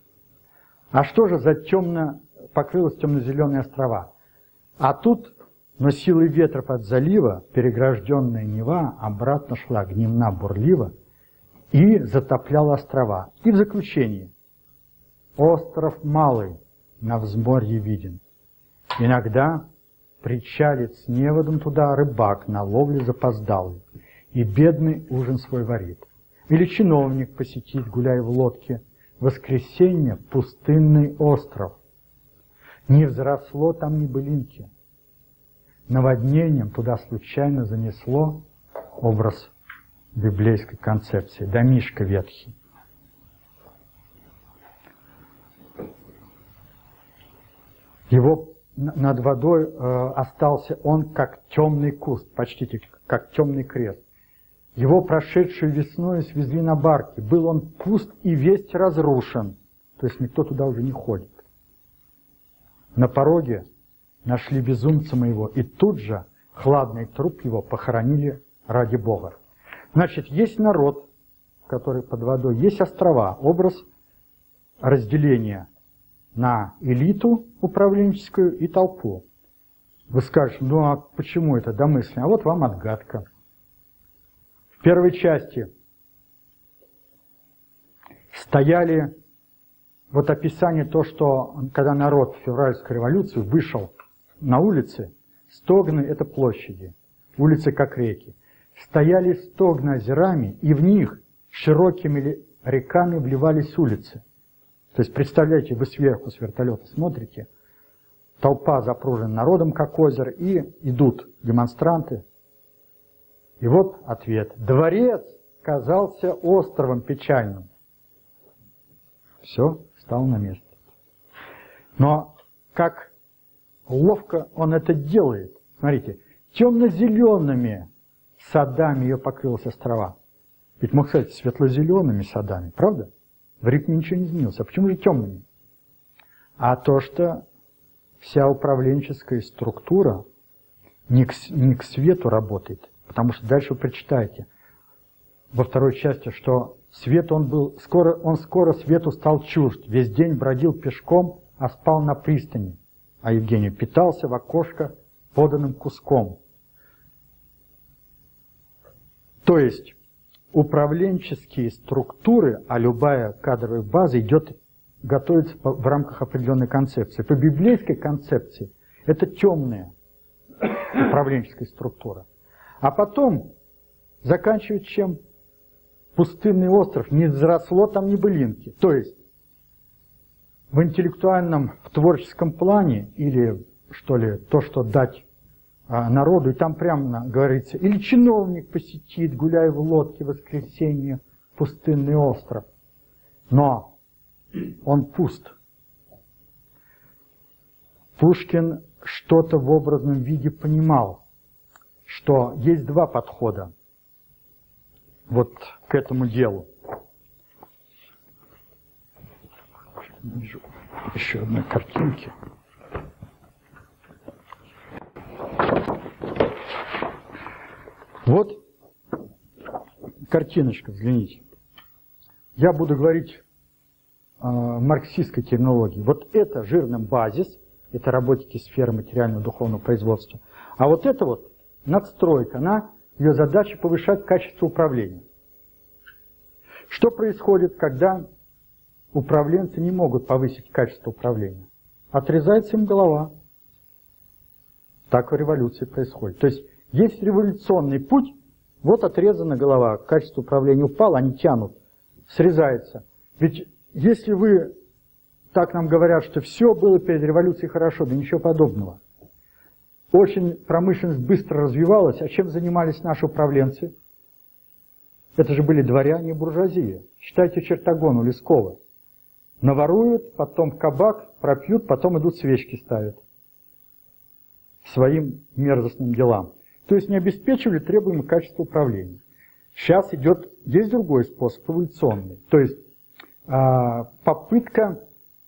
А что же за покрылось темно-зеленые острова? А тут Но силой ветров от залива перегражденная Нева обратно шла гневна бурлива и затопляла острова. И в заключении. Остров Малый на взморье виден. Иногда причалит с неводом туда рыбак на ловле запоздалый, и бедный ужин свой варит. Или чиновник посетит, гуляя в лодке, воскресенье пустынный остров. Не взросло там ни былинки. Наводнением туда случайно занесло образ библейской концепции, домишко ветхий. Его над водой остался он как темный куст, почти как темный крест. Его прошедшую весной свезли на барке. Был он пуст и весь разрушен, то есть никто туда уже не ходит. На пороге нашли безумца моего, и тут же хладный труп его похоронили ради Бога. Значит, есть народ, который под водой, есть острова, образ разделения на элиту управленческую и толпу. Вы скажете, ну а почему это домысленно? А вот вам отгадка. В первой части стояли, вот описание то, что когда народ в февральскую революцию вышел на улицы, стогны – это площади, улицы как реки. Стояли стогны озерами, и в них широкими реками вливались улицы. То есть, представляете, вы сверху с вертолета смотрите, толпа запружена народом, как озеро, и идут демонстранты. И вот ответ. Дворец казался островом печальным. Все, стал на место. Но как ловко он это делает. Смотрите, темно-зелеными садами ее покрылась острова. Ведь мог сказать, светло-зелеными садами, правда? В ритме ничего не изменилось. А почему же темными? А то, что вся управленческая структура не к свету работает. Потому что дальше вы прочитаете во второй части, что свет он скоро свету стал чужд. Весь день бродил пешком, а спал на пристани. А Евгений питался в окошко поданным куском. То есть управленческие структуры, а любая кадровая база готовится в рамках определенной концепции. По библейской концепции это темная управленческая структура. А потом заканчивает чем? Пустынный остров, не взросло там ни былинки. То есть в интеллектуальном, в творческом плане, или что ли, то, что дать народу, и там прямо говорится, или чиновник посетит, гуляя в лодке в воскресенье, пустынный остров. Но он пуст. Пушкин что-то в образном виде понимал, что есть два подхода вот к этому делу. Вижу еще одной картинки. Вот картиночка, взгляните. Я буду говорить марксистской терминологии. Вот это жирный базис, это работники сферы материального духовного производства. А вот это вот надстройка, ее задача повышать качество управления. Что происходит, когда управленцы не могут повысить качество управления? Отрезается им голова. Так в революции происходит. То есть есть революционный путь, вот отрезана голова, качество управления упало, они тянут, срезается. Ведь если вы, так нам говорят, что все было перед революцией хорошо, да ничего подобного. Очень промышленность быстро развивалась, а чем занимались наши управленцы? Это же были дворяне и буржуазия. Читайте Чертогон у Лескова. Наворуют, потом в кабак, пропьют, потом идут свечки ставят своим мерзостным делам. То есть не обеспечивали требуемое качество управления. Сейчас есть другой способ, эволюционный. То есть попытка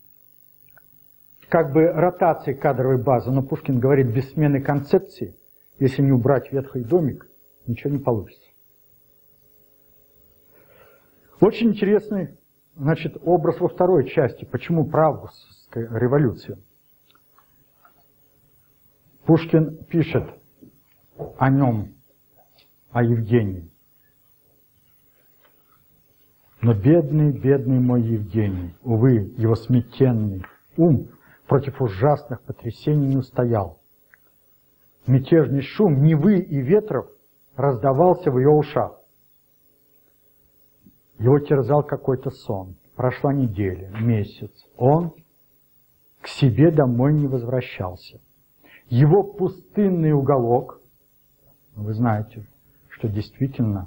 как бы ротации кадровой базы. Но Пушкин говорит, без смены концепции, если не убрать ветхий домик, ничего не получится. Очень интересный, значит, образ во второй части. Почему про августовскую революцию? Пушкин пишет о нем, о Евгении. Но бедный, бедный мой Евгений, увы, его смятенный ум против ужасных потрясений не устоял. Мятежный шум Невы и ветров раздавался в ее ушах. Его терзал какой-то сон. Прошла неделя, месяц. Он к себе домой не возвращался. Его пустынный уголок, вы знаете, что действительно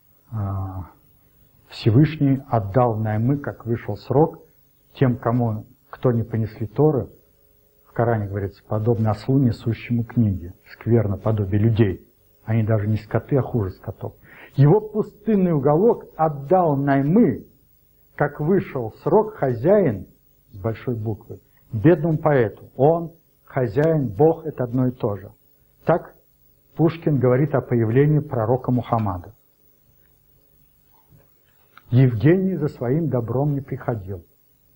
Всевышний отдал наймы, как вышел срок, тем, кто не понесли Торы, в Коране говорится, подобно ослу, несущему книги, скверно подобие людей. Они даже не скоты, а хуже скотов. Его пустынный уголок отдал наймы, как вышел срок, хозяин, с большой буквы, бедному поэту. Он, хозяин, Бог — это одно и то же. Так Пушкин говорит о появлении пророка Мухаммада. Евгений за своим добром не приходил.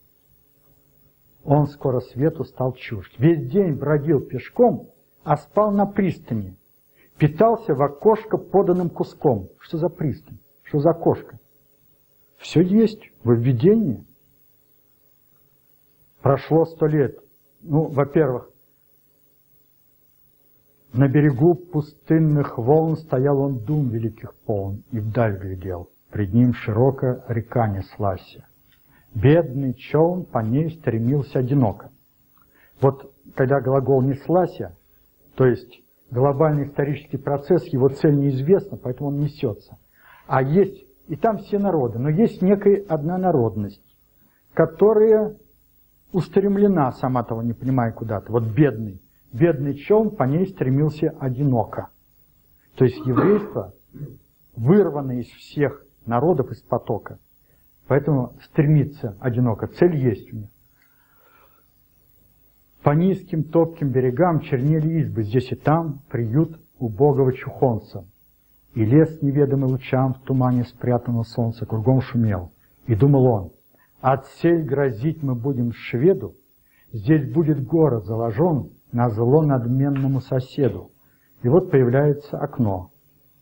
Он скоро свету стал чужд. Весь день бродил пешком, а спал на пристани. Питался в окошко поданным куском. Что за пристань? Что за окошко? Все есть в введении. Прошло 100 лет. Во-первых, на берегу пустынных волн стоял он дум великих полн и вдаль глядел. Пред ним широкая река неслась. Бедный челн по ней стремился одиноко. Вот когда глагол «неслась», то есть глобальный исторический процесс, его цель неизвестна, поэтому он несется. А есть, и там все народы, но есть некая одна народность, которая устремлена, сама того не понимая, куда-то. Вот бедный челн по ней стремился одиноко. То есть еврейство вырвано из всех народов из потока. Поэтому стремится одиноко. Цель есть у них. По низким топким берегам чернели избы, здесь и там приют убогого чухонца. И лес неведомый лучам в тумане спрятанного солнца кругом шумел. И думал он, отсель грозить мы будем шведу, здесь будет город заложен на зло надменному соседу. И вот появляется окно.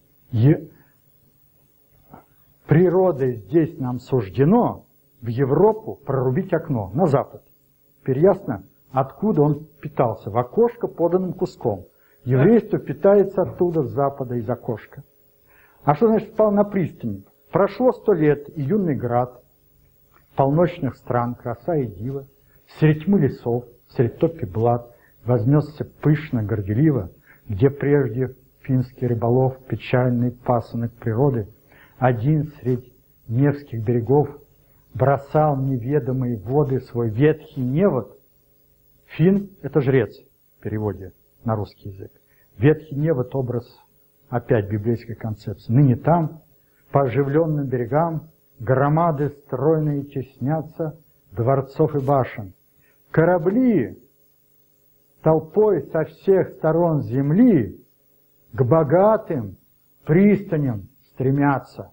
Природой здесь нам суждено в Европу прорубить окно, на запад. Теперь ясно, откуда он питался? В окошко поданным куском. Еврейство питается оттуда, с запада, из окошка. А что значит спал на пристани? Прошло 100 лет, и юный град, полночных стран, краса и дива, средь тьмы лесов, средь топи блат, вознесся пышно, горделиво, где прежде финский рыболов, печальный пасынок природы, один средь Невских берегов бросал неведомые воды свой ветхий невод. Фин — это жрец в переводе на русский язык. Ветхий невод — образ опять библейской концепции. Ныне там, по оживленным берегам, громады стройные теснятся дворцов и башен. Корабли толпой со всех сторон земли к богатым пристаням стремятся.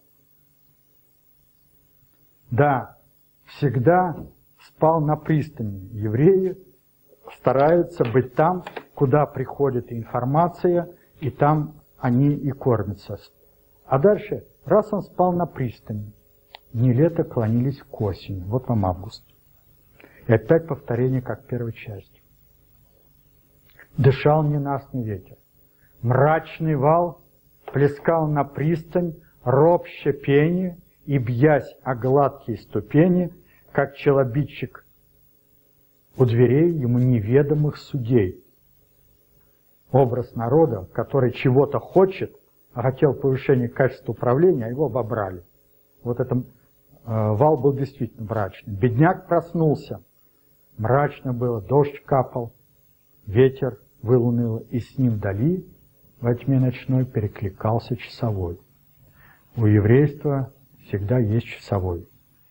Да, всегда спал на пристани. Евреи стараются быть там, куда приходит информация, и там они и кормятся. А дальше, раз он спал на пристани, дни лета клонились к осени. Вот вам август. И опять повторение, как в первой части. Дышал ненастный ветер. Мрачный вал плескал на пристань ропще пени и, бьясь о гладкие ступени, как челобитчик у дверей ему неведомых судей. Образ народа, который чего-то хочет, а хотел повышения качества управления, а его обобрали. Вот этот вал был действительно мрачный. Бедняк проснулся. Мрачно было, дождь капал, ветер выл уныло, и с ним вдали во тьме ночной перекликался часовой. У еврейства всегда есть часовой.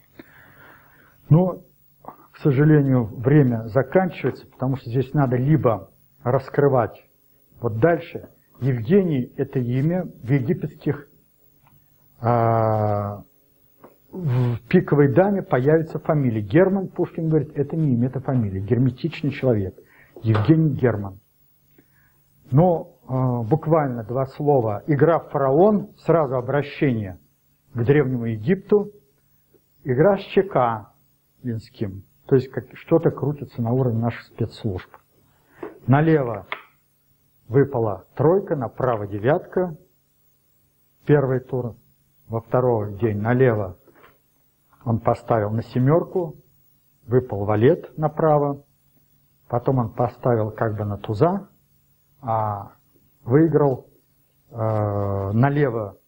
Но, к сожалению, время заканчивается, потому что здесь надо либо раскрывать. Вот дальше. Евгений – это имя в египетских, в пиковой даме появится фамилия. Герман, Пушкин говорит, это не имя, это фамилия. Герметичный человек. Евгений Герман. Но буквально два слова. Игра в фараон, сразу обращение к Древнему Египту. Игра с ЧК Винским. То есть что-то крутится на уровне наших спецслужб. Налево выпала тройка, направо девятка. Первый тур. Во второй день налево он поставил на семерку. Выпал валет направо. Потом он поставил как бы на туза. А выиграл налево,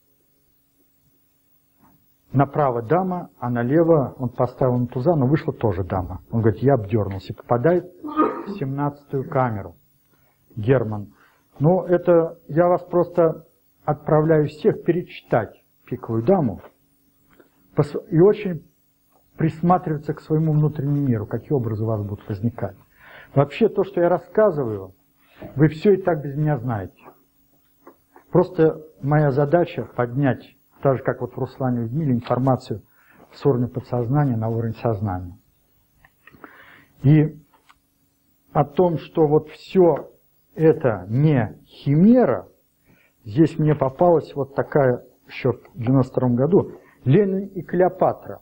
направо дама, а налево он поставил на туза, но вышла тоже дама. Он говорит, я обдернулся. Попадает в 17-ю камеру. Герман. Ну, это я вас просто отправляю всех перечитать «Пиковую даму» и очень присматриваться к своему внутреннему миру, какие образы у вас будут возникать. Вообще, то, что я рассказываю, вы все и так без меня знаете. Просто моя задача поднять, так же как вот в Руслане Людмиле, информацию с уровня подсознания на уровень сознания. И о том, что вот все это не химера, здесь мне попалась вот такая, еще в 92 году, Ленин и Клеопатра.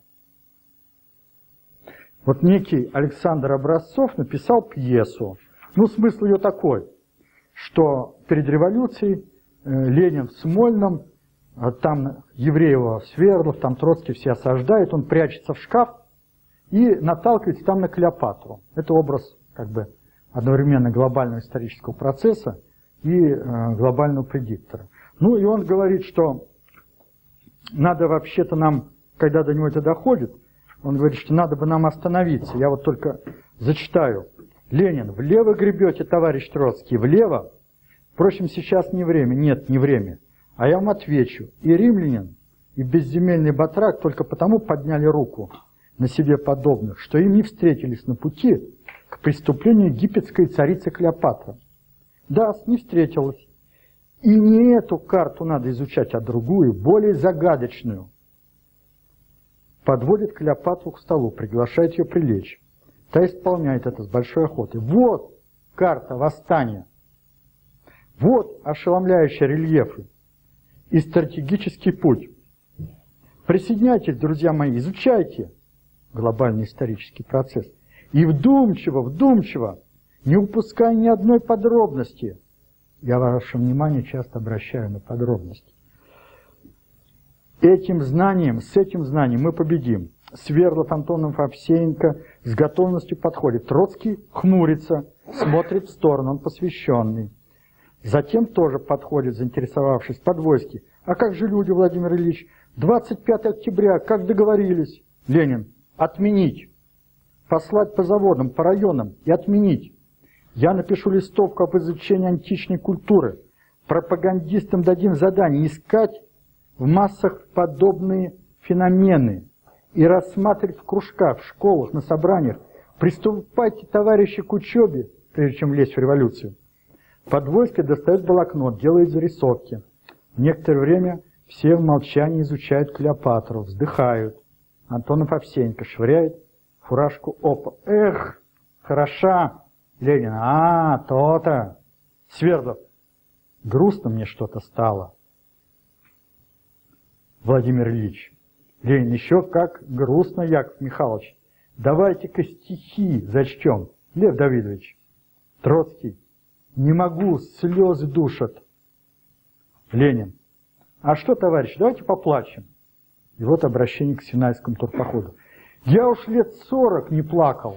Вот некий Александр Образцов написал пьесу. Ну, смысл ее такой, что перед революцией Ленин в Смольном, там Евреева, Свердлов, там Троцкий все осаждают, он прячется в шкаф и наталкивается там на Клеопатру. Это образ как бы одновременно глобального исторического процесса и глобального предиктора. Ну и он говорит, что надо вообще-то нам, когда до него это доходит, он говорит, что надо бы нам остановиться. Я вот только зачитаю. Ленин, влево гребете, товарищ Троцкий, влево. Впрочем, сейчас не время. Нет, не время. А я вам отвечу. И римлянин, и безземельный батрак только потому подняли руку на себе подобных, что им не встретились на пути к преступлению египетской царицы Клеопатры. Да, не встретилась. И не эту карту надо изучать, а другую, более загадочную. Подводит Клеопатру к столу, приглашает ее прилечь. Та исполняет это с большой охотой. Вот карта восстания. Вот ошеломляющие рельефы и стратегический путь. Присоединяйтесь, друзья мои, изучайте глобальный исторический процесс. И вдумчиво, не упуская ни одной подробности. Я ваше внимание часто обращаю на подробности. Этим знанием, с этим знанием мы победим. Свердлов, Антонов, Овсеенко с готовностью подходит. Троцкий хмурится, смотрит в сторону, он посвященный. Затем тоже подходит, заинтересовавшись, Подвойский. А как же люди, Владимир Ильич? 25 октября, как договорились? Ленин, отменить. Послать по заводам, по районам и отменить. Я напишу листовку об изучении античной культуры. Пропагандистам дадим задание искать в массах подобные феномены и рассматривать в кружках, в школах, на собраниях. Приступайте, товарищи, к учебе, прежде чем лезть в революцию. Подвойский достает блокнот, делает зарисовки. Некоторое время все в молчании изучают Клеопатру, вздыхают. Антонов Овсеенко швыряет фуражку об пол. Эх, хороша! Ленин, то-то! Свердлов, грустно мне что-то стало. Владимир Ильич. Ленин, еще как грустно, Яков Михайлович. Давайте-ка стихи зачтем. Лев Давидович. Троцкий. Не могу, слезы душат. Ленин. А что, товарищ, давайте поплачем. И вот обращение к Синайскому турпоходу. Я уж лет 40 не плакал.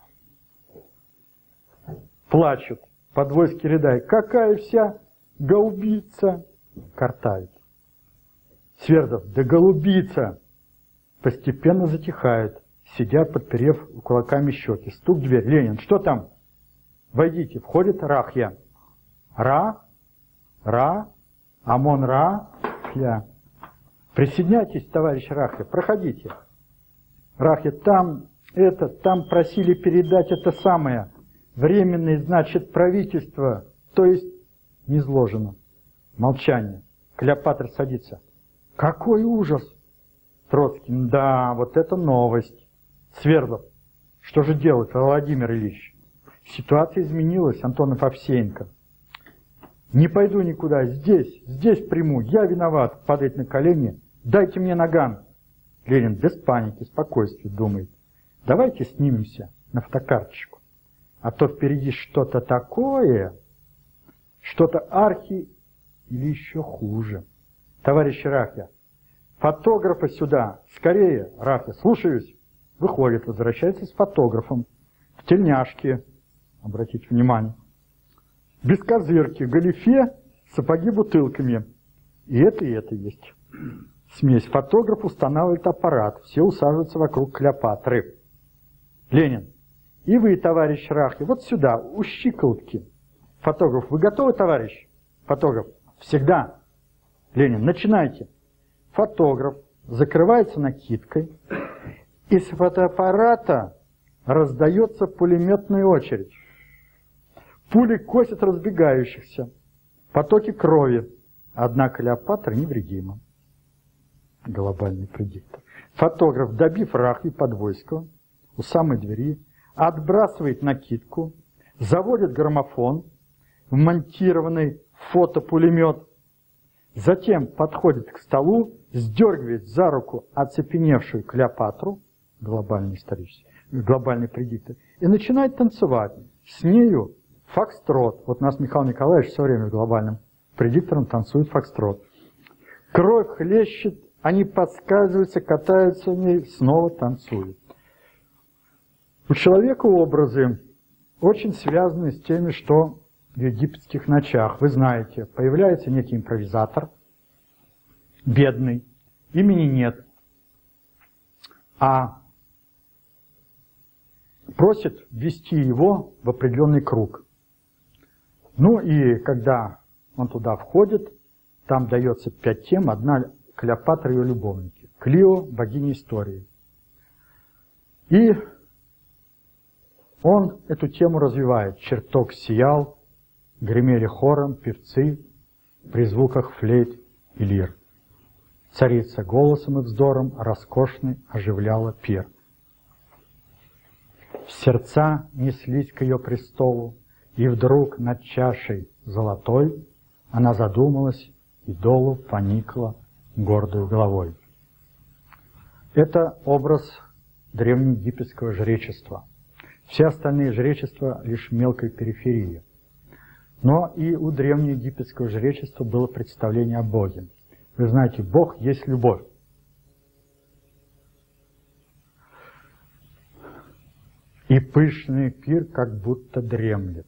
Плачут. Подвойский рядает. Какая вся голубица. Картавит. Свердлов. Да голубица. Постепенно затихают. Сидят, подперев кулаками щеки. Стук в дверь. Ленин. Что там? Войдите. Входит Рахья. Ра. Амон Ра. Я. Присоединяйтесь, товарищ Рахья. Проходите. Рахья. Там просили передать это самое. Временное, значит, правительство. То есть, не изложено. Молчание. Клеопатра садится. Какой ужас! Троцкий. Да, вот это новость. Свердлов. Что же делать, Владимир Ильич? Ситуация изменилась, Антонов Овсеенко. Не пойду никуда, здесь приму, я виноват, падает на колени, дайте мне наган. Ленин без паники, спокойствия думает, давайте снимемся на фотокарточку, а то впереди что-то такое, что-то архи или еще хуже. Товарищ Рафья, фотографа сюда, скорее, Рафья, слушаюсь. Выходит, возвращается с фотографом, в тельняшке, обратите внимание, без козырки, галифе, сапоги бутылками. И это есть. Смесь. Фотограф устанавливает аппарат, все усаживаются вокруг Клеопатры. Ленин, и вы, товарищ Рафья, вот сюда, у щиколотки. Фотограф, вы готовы, товарищ? Фотограф, всегда. Ленин, начинайте. Фотограф закрывается накидкой, из фотоаппарата раздается пулеметная очередь. Пули косят разбегающихся, потоки крови. Однако Клеопатра невредима. Глобальный предиктор. Фотограф, добив Рафью Подвойского у самой двери, отбрасывает накидку, заводит граммофон, вмонтированный фотопулемет, затем подходит к столу, сдергивает за руку оцепеневшую Клеопатру, глобальный исторический, глобальный предиктор, и начинает танцевать. С нею фокстрот. Вот нас Михаил Николаевич все время глобальным предиктором танцует фокстрот. Кровь хлещет, они подсказываются, катаются в ней, снова танцуют. У человека образы очень связаны с теми, что в египетских ночах. Вы знаете, появляется некий импровизатор, бедный, имени нет, а просит ввести его в определенный круг. Ну и когда он туда входит, там дается 5 тем, одна Клеопатра и ее любовники. Клио, богиня истории. И он эту тему развивает. Чертог сиял, гремели хором певцы при звуках флейт и лир. Царица голосом и вздором роскошный оживляла пир. Сердца неслись к ее престолу, и вдруг над чашей золотой она задумалась и долу поникла гордою головой. Это образ древнеегипетского жречества. Все остальные жречества лишь мелкой периферии. Но и у древнеегипетского жречества было представление о Боге. Вы знаете, Бог есть любовь. И пышный пир как будто дремлет.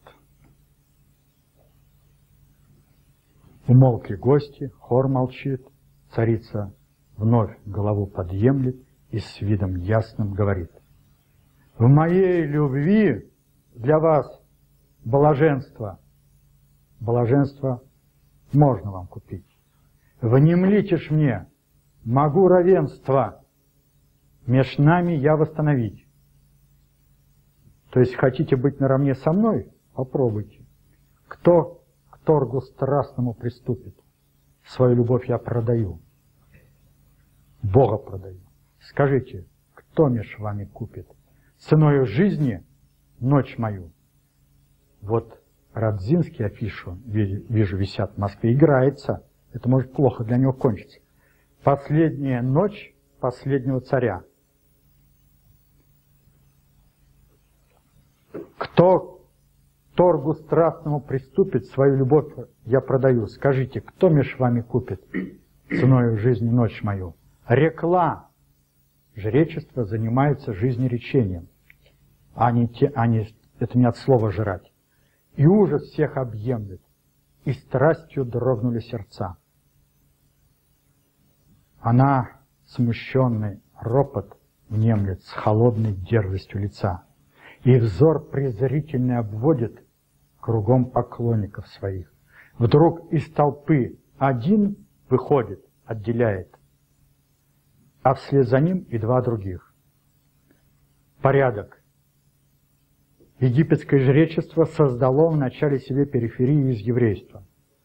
Умолкли гости, хор молчит, царица вновь голову подъемлет и с видом ясным говорит: в моей любви для вас блаженство. Блаженство можно вам купить. Внемлите ж мне, могу равенство меж нами я восстановить. То есть хотите быть наравне со мной? Попробуйте. Кто к торгу страстному приступит? Свою любовь я продаю. Бога продаю. Скажите, кто меж вами купит? Ценою жизни ночь мою. Вот Радзинский афишу, вижу, висят в Москве, играется. Это может плохо для него кончиться. Последняя ночь последнего царя. Кто к торгу страстному приступит, свою любовь я продаю. Скажите, кто меж вами купит ценою жизни ночь мою? Рекла. Жречество занимается жизнеречением, это не от слова жрать. И ужас всех объемлет, и страстью дрогнули сердца. Она, смущенный ропот, внемлет с холодной дерзостью лица, и взор презрительный обводит кругом поклонников своих. Вдруг из толпы один выходит, отделяет, а вслед за ним и 2 других. Порядок. Египетское жречество создало в начале себе периферию из еврейства.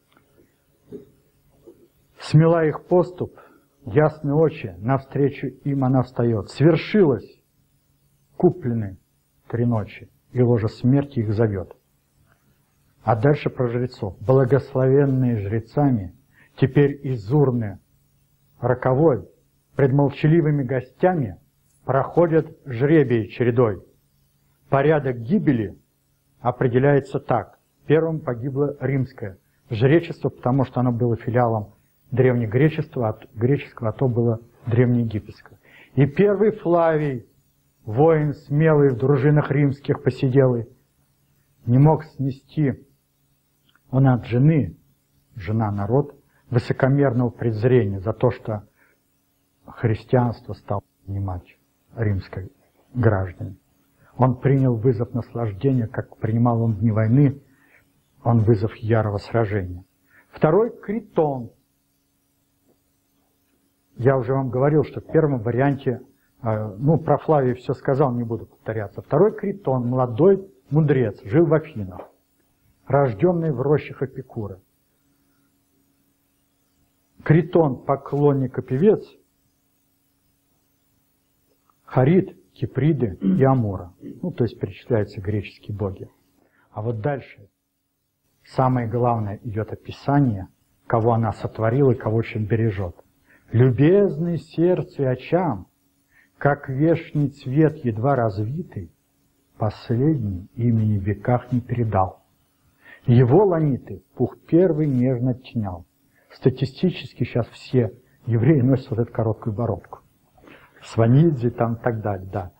Смела их поступ, ясные очи, навстречу им она встает. Свершилось, куплены 3 ночи, и ложа смерти их зовет. А дальше про жрецов. Благословенные жрецами, теперь из урны роковой, пред молчаливыми гостями проходят жребий чередой. Порядок гибели определяется так. Первым погибло римское жречество, потому что оно было филиалом древнегреческого, а то было древнеегипетское. И первый Флавий, воин смелый в дружинах римских посиделый, не мог снести он от жены, жена народ, высокомерного презрения за то, что христианство стало принимать римские граждане. Он принял вызов наслаждения, как принимал он в дни войны, он вызов ярого сражения. Второй — Критон. Я уже вам говорил, что в первом варианте, про Флавия все сказал, не буду повторяться. Второй — Критон, молодой мудрец, жил в Афинах, рожденный в рощах Эпикура. Критон — поклонник и певец, Харид, Киприды и Амура. То есть перечисляются греческие боги. А вот дальше самое главное идет описание, кого она сотворила и кого очень бережет. «Любезный сердцу и очам, как вешний цвет едва развитый, последний имени в веках не передал. Его ланиты пух первый нежно оттенял». Статистически сейчас все евреи носят вот эту короткую бородку. Сванидзе там и так далее, да.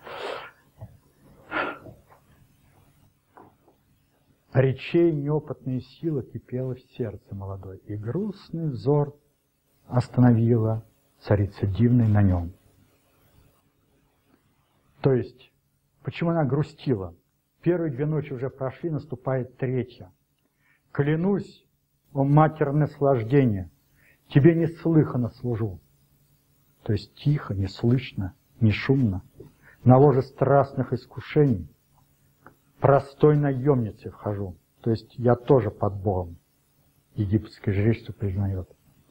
Речей неопытная сила кипела в сердце молодой, и грустный взор остановила царица дивной на нем. То есть, почему она грустила? Первые 2 ночи уже прошли, наступает 3-я. «Клянусь, о матерь наслаждения, тебе неслыханно служу». То есть тихо, не слышно, не шумно, на ложе страстных искушений, простой наемницей вхожу. То есть я тоже под Богом. Египетское жречество признает.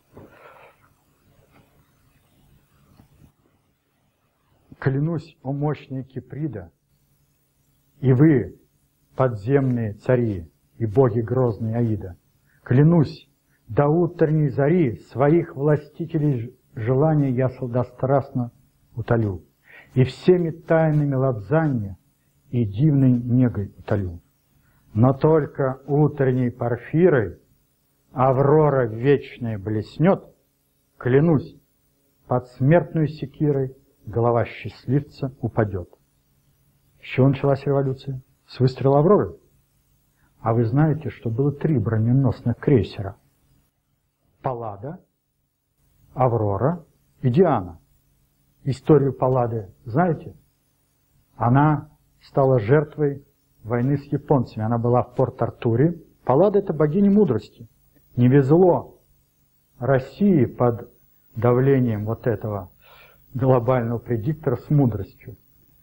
«Клянусь, о мощные Киприда, и вы, подземные цари, и боги грозные Аида, клянусь, до утренней зари своих властителей желания я сладострастно утолю, и всеми тайнами лобзания и дивной негой утолю. Но только утренней порфирой аврора вечная блеснет, клянусь, под смертную секирой голова счастливца упадет». С чего началась революция? С выстрела Авроры. А вы знаете, что было 3 броненосных крейсера? Паллада, Аврора и Диана. Историю Паллады знаете? Она стала жертвой войны с японцами. Она была в Порт-Артуре. Паллада — это богиня мудрости. Не везло России под давлением вот этого глобального предиктора с мудростью.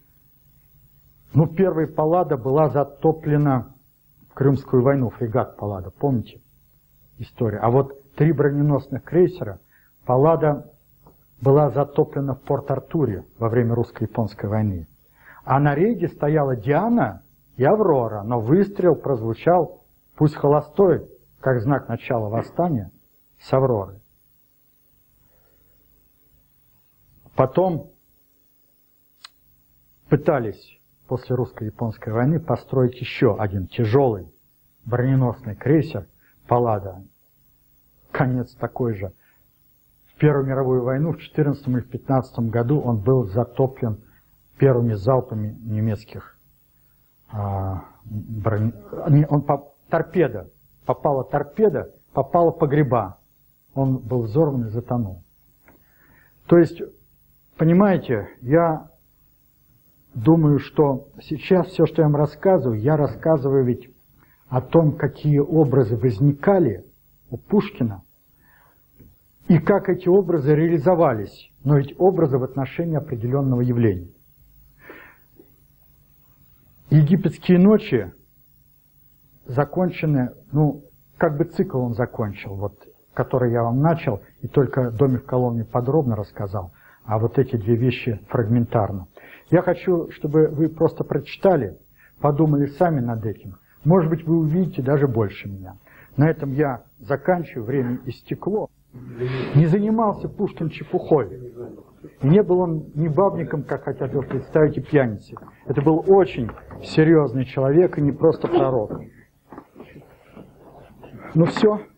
Первая Паллада была затоплена в Крымскую войну, фрегат Паллада, помните историю? А вот 3 броненосных крейсера, Паллада была затоплена в Порт-Артуре во время русско-японской войны. А на рейде стояла Диана и Аврора, но выстрел прозвучал, пусть холостой, как знак начала восстания, с Авроры. Потом пытались после русско-японской войны построить еще один тяжелый броненосный крейсер Паллада. Конец такой же. В Первую мировую войну в 14 или в 15 году он был затоплен первыми залпами немецких торпеда. Попала торпеда, попала погреба. Он был взорван и затонул. То есть, понимаете, я думаю, что сейчас все, что я вам рассказываю, я рассказываю ведь о том, какие образы возникали у Пушкина, и как эти образы реализовались, но ведь образы в отношении определенного явления. «Египетские ночи» закончены, как бы цикл он закончил, вот, который я вам начал, и только «Домик в Коломне» подробно рассказал, а вот эти 2 вещи фрагментарно. Я хочу, чтобы вы просто прочитали, подумали сами над этим. Может быть, вы увидите даже больше меня. На этом я заканчиваю, время истекло. Не занимался Пушкин чепухой. И не был он ни бабником, как хотят его представить, и пьяницей. Это был очень серьезный человек и не просто пророк. Ну все.